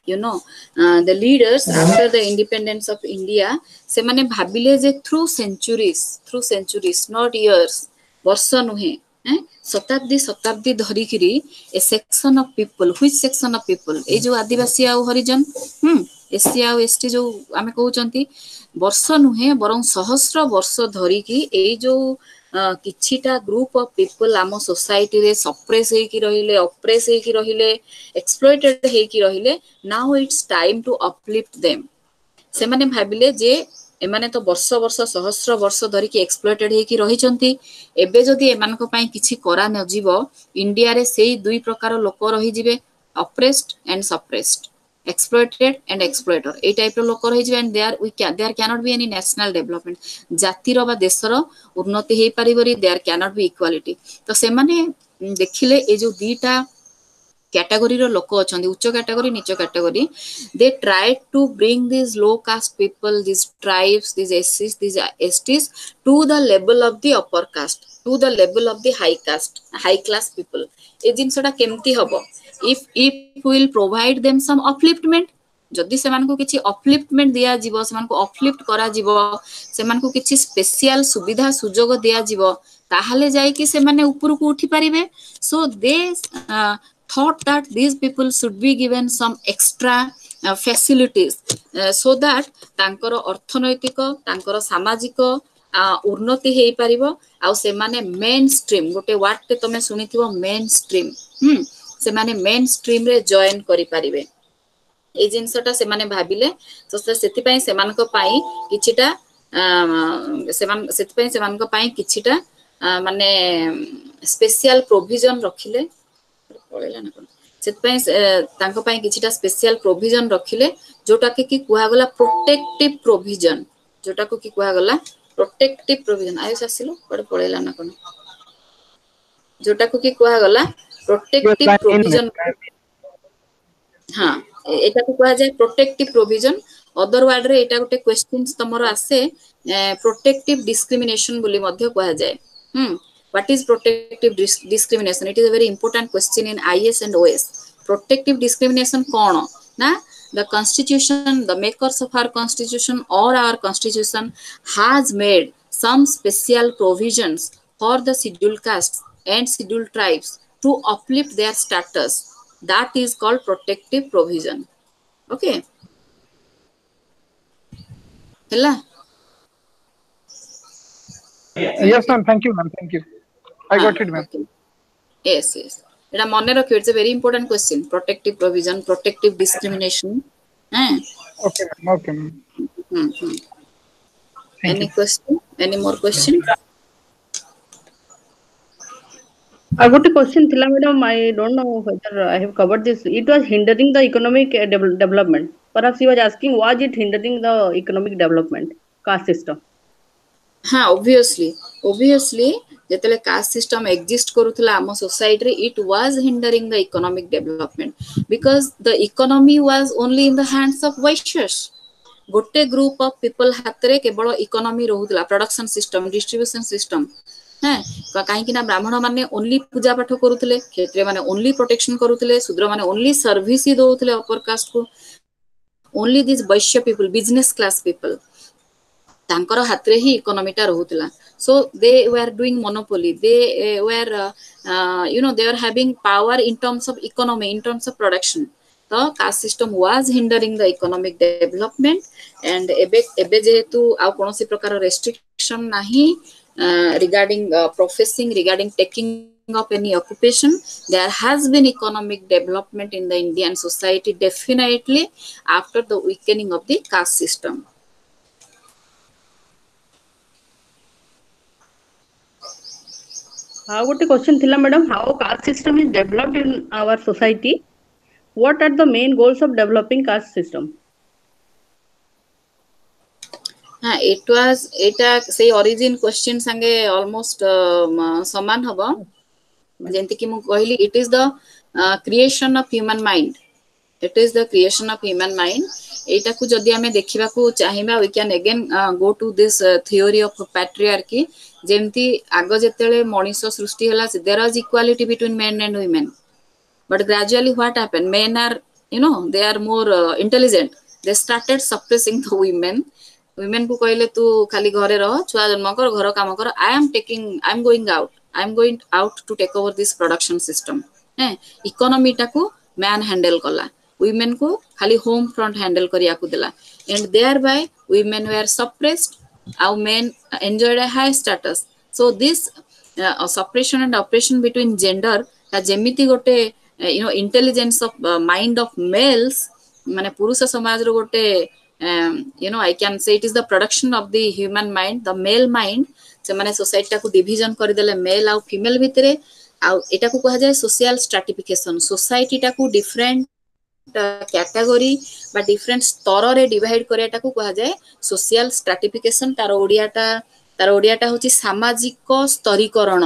you know uh, the leaders after the independence of India se mane bhabile je through centuries through centuries not years barsa nuhe eh शताब्दी शताब्दी धरिकी a section of people which section of people ए जो आदिवासी आ हरिजन हम SC आ ST जो आमे कहउचंती वर्ष नुहे बरं सहस्र वर्ष धरिकी ए जो किछिटा ग्रुप ऑफ पीपल आम सोसाइटी रे सप्रेस हेकी रहिले ऑप्रेस हेकी रहिले एक्सप्लॉइटेड हेकी रहिले now it's time to uplift them से माने भाबिले जे एमाने तो वर्ष वर्ष सहस्र वर्ष धरिकी एक्सप्लॉइटेड हेकी रहिचंती एबे जदी एमानको पई किछि करा न जीवो इंडिया रे सेही दुई प्रकार लोक रहि जिवे oppressed and suppressed exploited and exploiter ए टाइप रो लोक रहि जिवे and there we can there can not be any national development जातिर बा देशर उन्नति हेई परिबरी there can not be equality तो से माने देखिले ए जो दीटा कैटेगरी रो लोक अछंदी उच्च कैटेगरी नीच category they try to bring this low caste people this tribes this एससीज this STs to the level of the upper caste to the level of the high caste high class people ए जिनसटा केमती हबो if if we will provide them some upliftment जदि से मानको किछि upliftment दिया जीवो से मानको अपलिफ्ट करा जीवो से मानको किछि स्पेशल सुविधा सुजोग दिया जीवो ताहाले जाय कि से माने ऊपर को उठी परिबे सो दे thought that these people should be given some extra uh, facilities uh, so that तांकर अर्थनैतिक तांकर सामाजिक उन्नति हेई परिबो आ से माने मेन स्ट्रीम गोटे वर्ड ते तमे सुनिथिबो मेन स्ट्रीम हम से माने मेन स्ट्रीम रे जॉइन करि परिबे ए जिंसटा से माने भाबिले तो सेति पई से मानको पई किछिटा से मान सेति पई से मानको पई किछिटा माने स्पेशल प्रोविजन रखिले पळेला न कोन सेति पई तांको पई किछिटा स्पेशल प्रोविजन रखिले जोटा के कि कुहा गला प्रोटेक्टिव प्रोविजन जोटा को कि कुहा गला प्रोटेक्टिव प्रोविजन आयुष आसिलो पड़े पळेला न कोन जोटा को कि कुहा गला प्रोटेक्टिव प्रोविजन हां एटा को कहा जाय प्रोटेक्टिव प्रोविजन अदर वर्ड रे एटा गोटे क्वेश्चंस तमरो आसे प्रोटेक्टिव डिस्क्रिमिनेशन बोली मध्ये कहा जाय हम what is protective discrimination it is a very important question in IAS and OAS protective discrimination कोन ना the constitution the makers of our constitution or our constitution has made some special provisions for the scheduled castes and scheduled tribes to uplift their status that is called protective provision okay hella yes ma'am thank you ma'am thank you I got it ma'am okay. yes yes এটা মনে রাখো it's a very important question protective provision protective discrimination eh okay ma'am okay ma'am hmm, hmm. any you. question any more question I got a question thila madam I don't know whether I have covered this it was hindering the economic uh, de development perhaps he was asking was it hindering the economic development caste system ha obviously obviously जेतले caste system exist करूथला आम society रे it was hindering the economic development because the economy was only in the hands of Vaishyas गोटे group of people हाथ रे केवल economy रहउतला production system distribution system हैं काहे कि ना ब्राह्मण माने ओनली पूजा पाठ करूथले क्षेत्रीय माने ओनली प्रोटेक्शन करूथले शूद्र माने ओनली सर्विस ही दोउथले अपर कास्ट को only this Vaishya people business class people तांकर हाथ रे ही इकोनॉमीटा रहउतला so they were doing monopoly they uh, were uh, uh, you know they were having power in terms of economy in terms of production the caste system was hindering the economic development and ebe ebe jehetu au konosi prakar restriction nahi uh, regarding uh, professing regarding taking up any occupation there has been economic development in the Indian society definitely after the weakening of the caste system how got a question thila madam how caste system is developed in our society what are the main goals of developing caste system ha it was eta say origin question sange almost uh, saman haba jenti ki mu कहली it is the uh, creation of human mind it is the creation of human mind एटा को जदी हमें देखिबा को चाहिबा we can again uh, go to this uh, theory of patriarchy जेमती आग जेतेले मनुष्य सृष्टि हला there was equality between men and women but gradually what happened men are you know, they are more uh, intelligent. They started suppressing the women. Women को कहले तू खाली घरे रह, छुआ जन्म कर, घर काम कर. I am taking, I am going out. I am going out to take over this production system. हैं, economy टाको man handle कला. Women को खाली home front handle करिया को दिला. And thereby women were suppressed. Our men enjoyed a high status. So this uh, suppression and oppression between gender ता जेमिति गोटे uh, you know, intelligence of uh, mind of males माने पुरुष समाज रो गोटे um, you know, I can say it is the production of the human mind, the male mind. से माने society टाको division कर देले मेल आउ फीमेल भितरे आउ एटा को कहा जाय सोशल स्ट्रैटिफिकेशन. सोसाइटी टाको डिफरेंट कैटेगरी बा डिफरेंट स्तर रे डिवाइड करियाटा को कहा जाय सोशल स्ट्रैटिफिकेशन. तार ओडियाटा तार ओडियाटा होची सामाजिक स्तरीकरण.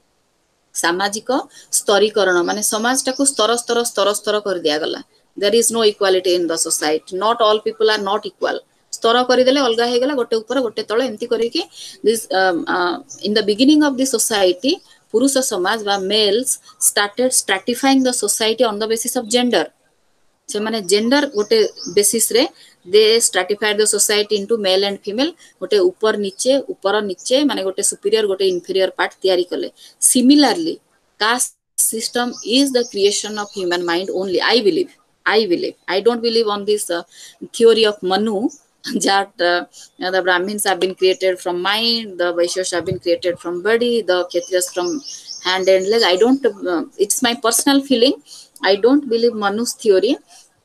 सामाजिक स्तरीकरण माने समाज टाको स्तर स्तर स्तर स्तर कर दिया गला. There is no equality in the society. Not all people are not equal. स्तर कर देले अलगा हे गला, गोटे ऊपर गोटे तळे एंती करी कि this in the beginning of the society पुरुष समाज बा males started stratifying the society on the basis of gender. से माने जेंडर गोटे बेसिस रे they stratified the society into male and female. गोटे ऊपर नीचे ऊपर नीचे माने गोटे सुपीरियर गोटे इन्फीरियर पार्ट तयारी कले. Similarly caste system is the creation of human mind only. I believe. I believe. I don't believe on this uh, theory of Manu that uh, the Brahmins have been created from mind, the Vaishyas have been created from body, the Kshatriyas from hand and leg. I don't. Uh, it's my personal feeling. I don't believe Manu's theory.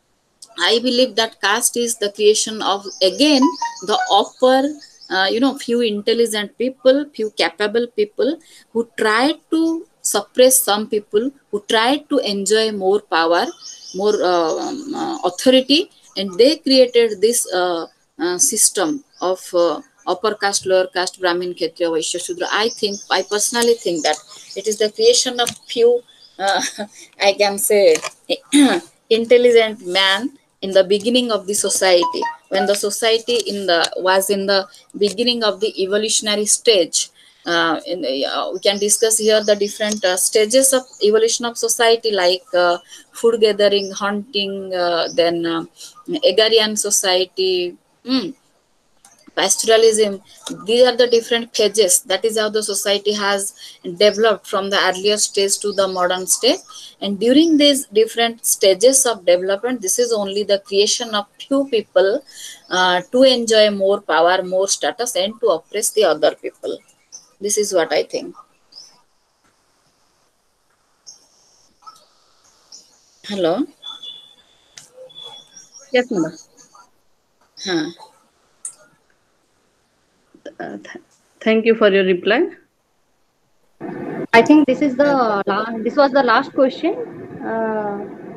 I believe that caste is the creation of again the upper, uh, you know, few intelligent people, few capable people who tried to suppress some people, who tried to enjoy more power, more uh, um, uh, authority, and they created this uh, uh, system of uh, upper caste, lower caste, Brahmin, Kshatriya, Vaishya, Shudra. I think, I personally think that it is the creation of few, uh, I can say, intelligent man in the beginning of the society, when the society in the was in the beginning of the evolutionary stage. Uh, in, uh, we can discuss here the different uh, stages of evolution of society, like uh, food gathering, hunting, uh, then uh, agrarian society, mm, pastoralism. These are the different phases. That is how the society has developed from the earlier stage to the modern stage. And during these different stages of development, this is only the creation of few people uh, to enjoy more power, more status, and to oppress the other people. This is what I think. Hello? Yes, madam. Huh. Uh, th thank you for your reply. I think this is the la this was the last question. Uh,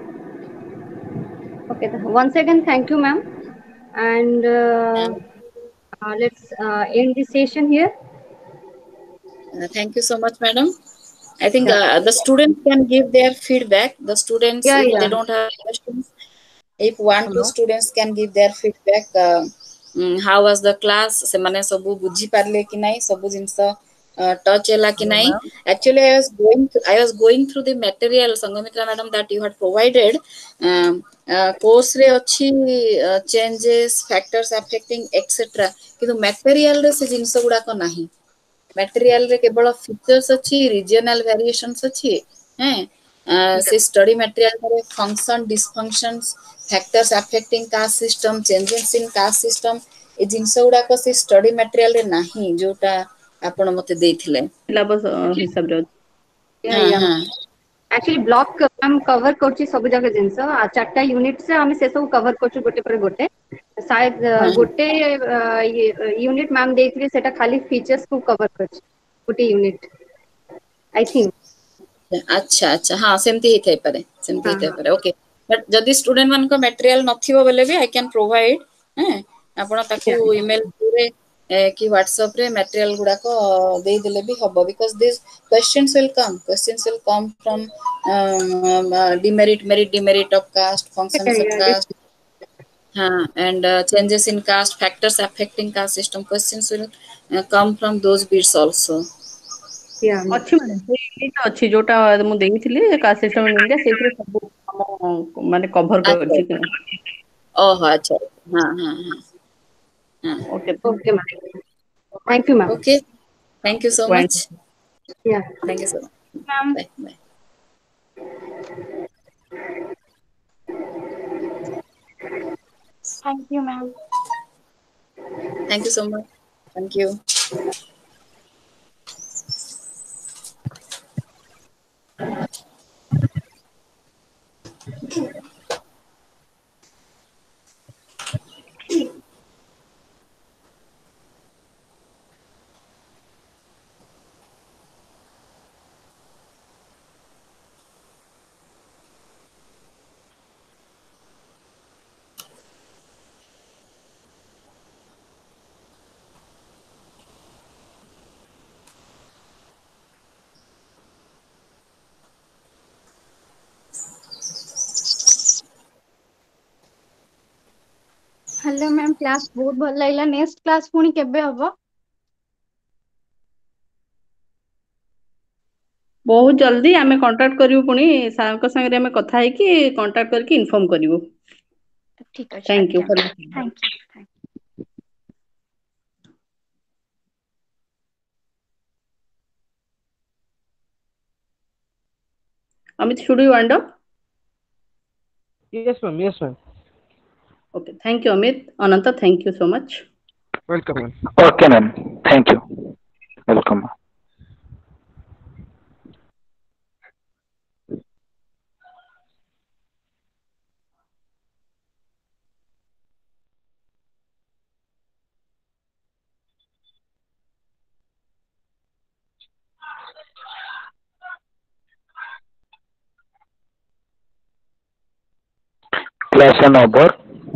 okay, once again, thank you, ma'am, and uh, uh, let's uh, end the session here. Uh, thank you so much, madam. I think uh, the students can give their feedback. The students, Yeah, if yeah. they don't have questions, if one, two students can give their feedback. Uh, um, how was the class? Semane sabu bujhi parle ki nahi? Sabu jinsa touch ela ki nahi? Actually, I was going. To, I was going through the material, Sangamitra madam, that you had provided. Um, uh, course re achi uh, changes, factors affecting, et cetera. Kintu material re se jinsa guda ko nahi. Material रे केवल features अच्छी, regional variations अच्छी हैं, से study material रे function, dysfunctions, factors affecting caste system, changes in caste system, ए जिंस गुडा को से स्टडी मटेरियल रे नाही जोटा आपण मते देथिले सिलेबस हिसाब रे. Yeah, yeah. Actually, block हम cover करची सब जगह जिनस आ चारटा यूनिट से हम से सब cover करछु गोटे पर गोटे. शायद गोटे यूनिट मैम देखली सेटा खाली फीचर्स को कवर करछ गोटे यूनिट आई थिंक. अच्छा अच्छा हाँ सेमती ही थे पारे सेमती ही थे पारे. ओके, बट जदी स्टूडेंट मान को मटेरियल नथिबो बेले भी आई कैन प्रोवाइड हैं आपण ताकू ईमेल रे कि व्हाट्सएप रे मटेरियल गुडा को दे देले भी हबो, because this questions will come questions will come from demerit merit demerit of caste, functions of caste, हाँ, and uh, changes in caste, factors affecting caste system. Questions will uh, come from those bits also. Yeah, ma'am. ଅଛି ମାନେ ସେଇ ଏଇଟା ଅଛି ଯୋଉଟା ମୁଁ ଦେଇଥିଲି caste system in India ସେଇଥିରେ ସବୁ ଆମ ମାନେ କଭର अच्छा କରିଛି। ओह अच्छा हाँ हाँ हाँ हाँ okay Okay, ma'am. Thank you, ma'am. Okay thank you so point. Much Yeah. Thank you so much Ma'am. Bye bye Thank you, ma'am. Thank you so much thank you hello ma'am class बहुत भल लागला next class पुणी केबे हबो बहुत जल्दी आमे contact करिवु पुणी सारଙ୍କ संगे ଆମେ କଥା ହେଇକି कांटेक्ट करके इन्फॉर्म करिवु। ठीक अछि थैंक यू आज्ञा for thank you Amit should we wind up? Yes, ma'am. Yes, ma'am. Okay, thank you Amit. Ananta, thank you so much. Welcome, ma'am. Okay, ma'am. Thank you. Welcome. Class one over.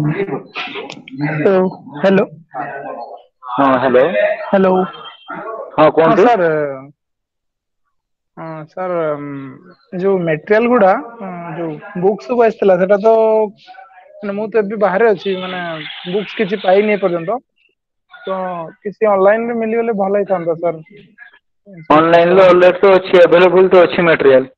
So, hello. हाँ hello Hello. हाँ हाँ कौन sir हाँ sir जो material गुड़ा जो books को आसला सेटा तो माने मु तो एबी बाहर अछि माने बुक्स किछि पाई नै पर्यंत तो किसी ऑनलाइन रे मिली गले भलो हितांता सर ऑनलाइन लो ऑलरेडी तो अच्छी अवेलेबल तो अच्छी मटेरियल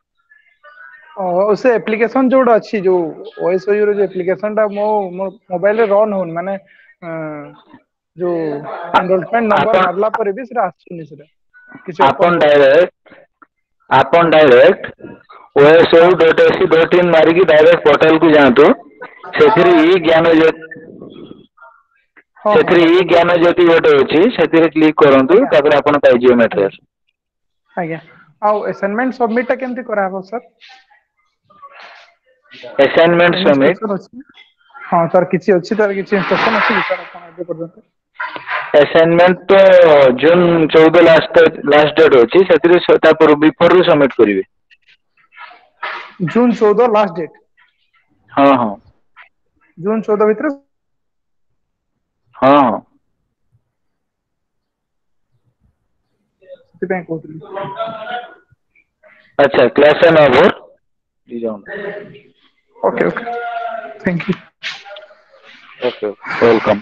ओ से एप्लीकेशन जोड़ा अछि जो ओएसओयू रे जो एप्लीकेशन टा मो मोबाइल रे रन होन माने जो एनरोलमेंट नंबर आपन मारला पर भी सेटा आछुनी सेटा किछि ओपन आपन होन डायरेक्ट आपन डायरेक्ट हाँ OSOU dot AC dot in मारी की डायरेक्ट पोर्टल को जांतु सेथिरे ई ज्ञान जो हाँ हाँ सेथिरे ई ज्ञान ज्योति गोटे अछि सेथिरे क्लिक करंतु आज्ञा तापर आपन पाइ जियो आज्ञा मटेरियल आज्ञा आ असाइनमेंट सबमिट टा केमति करा हबो sir assignment any submit instruction अछि हाँ सर किछि अछि तार किछि इंस्ट्रक्शन अछि सर अपन एबे पर्यंत असाइनमेंट तो जून चौदह लास्ट लास्ट डेट अछि सेथिरे तापर बिफोर रू सबमिट करिवे जून चौदह लास्ट डेट हाँ हाँ जून चौदह भितर हाँ हाँ ସେଥିପାଇଁ କହୁଥିଲି अच्छा क्लास एन ओवर जी जाओ okay okay thank you okay welcome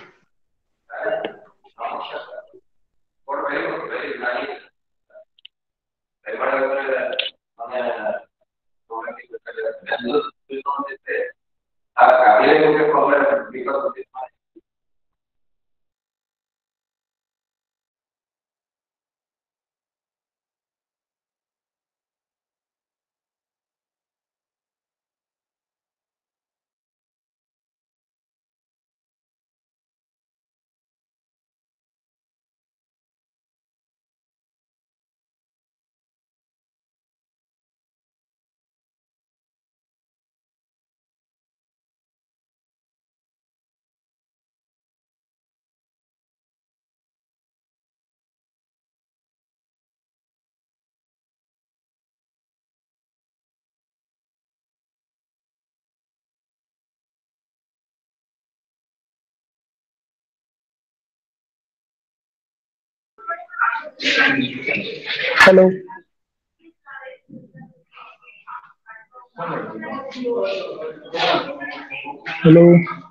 hello hello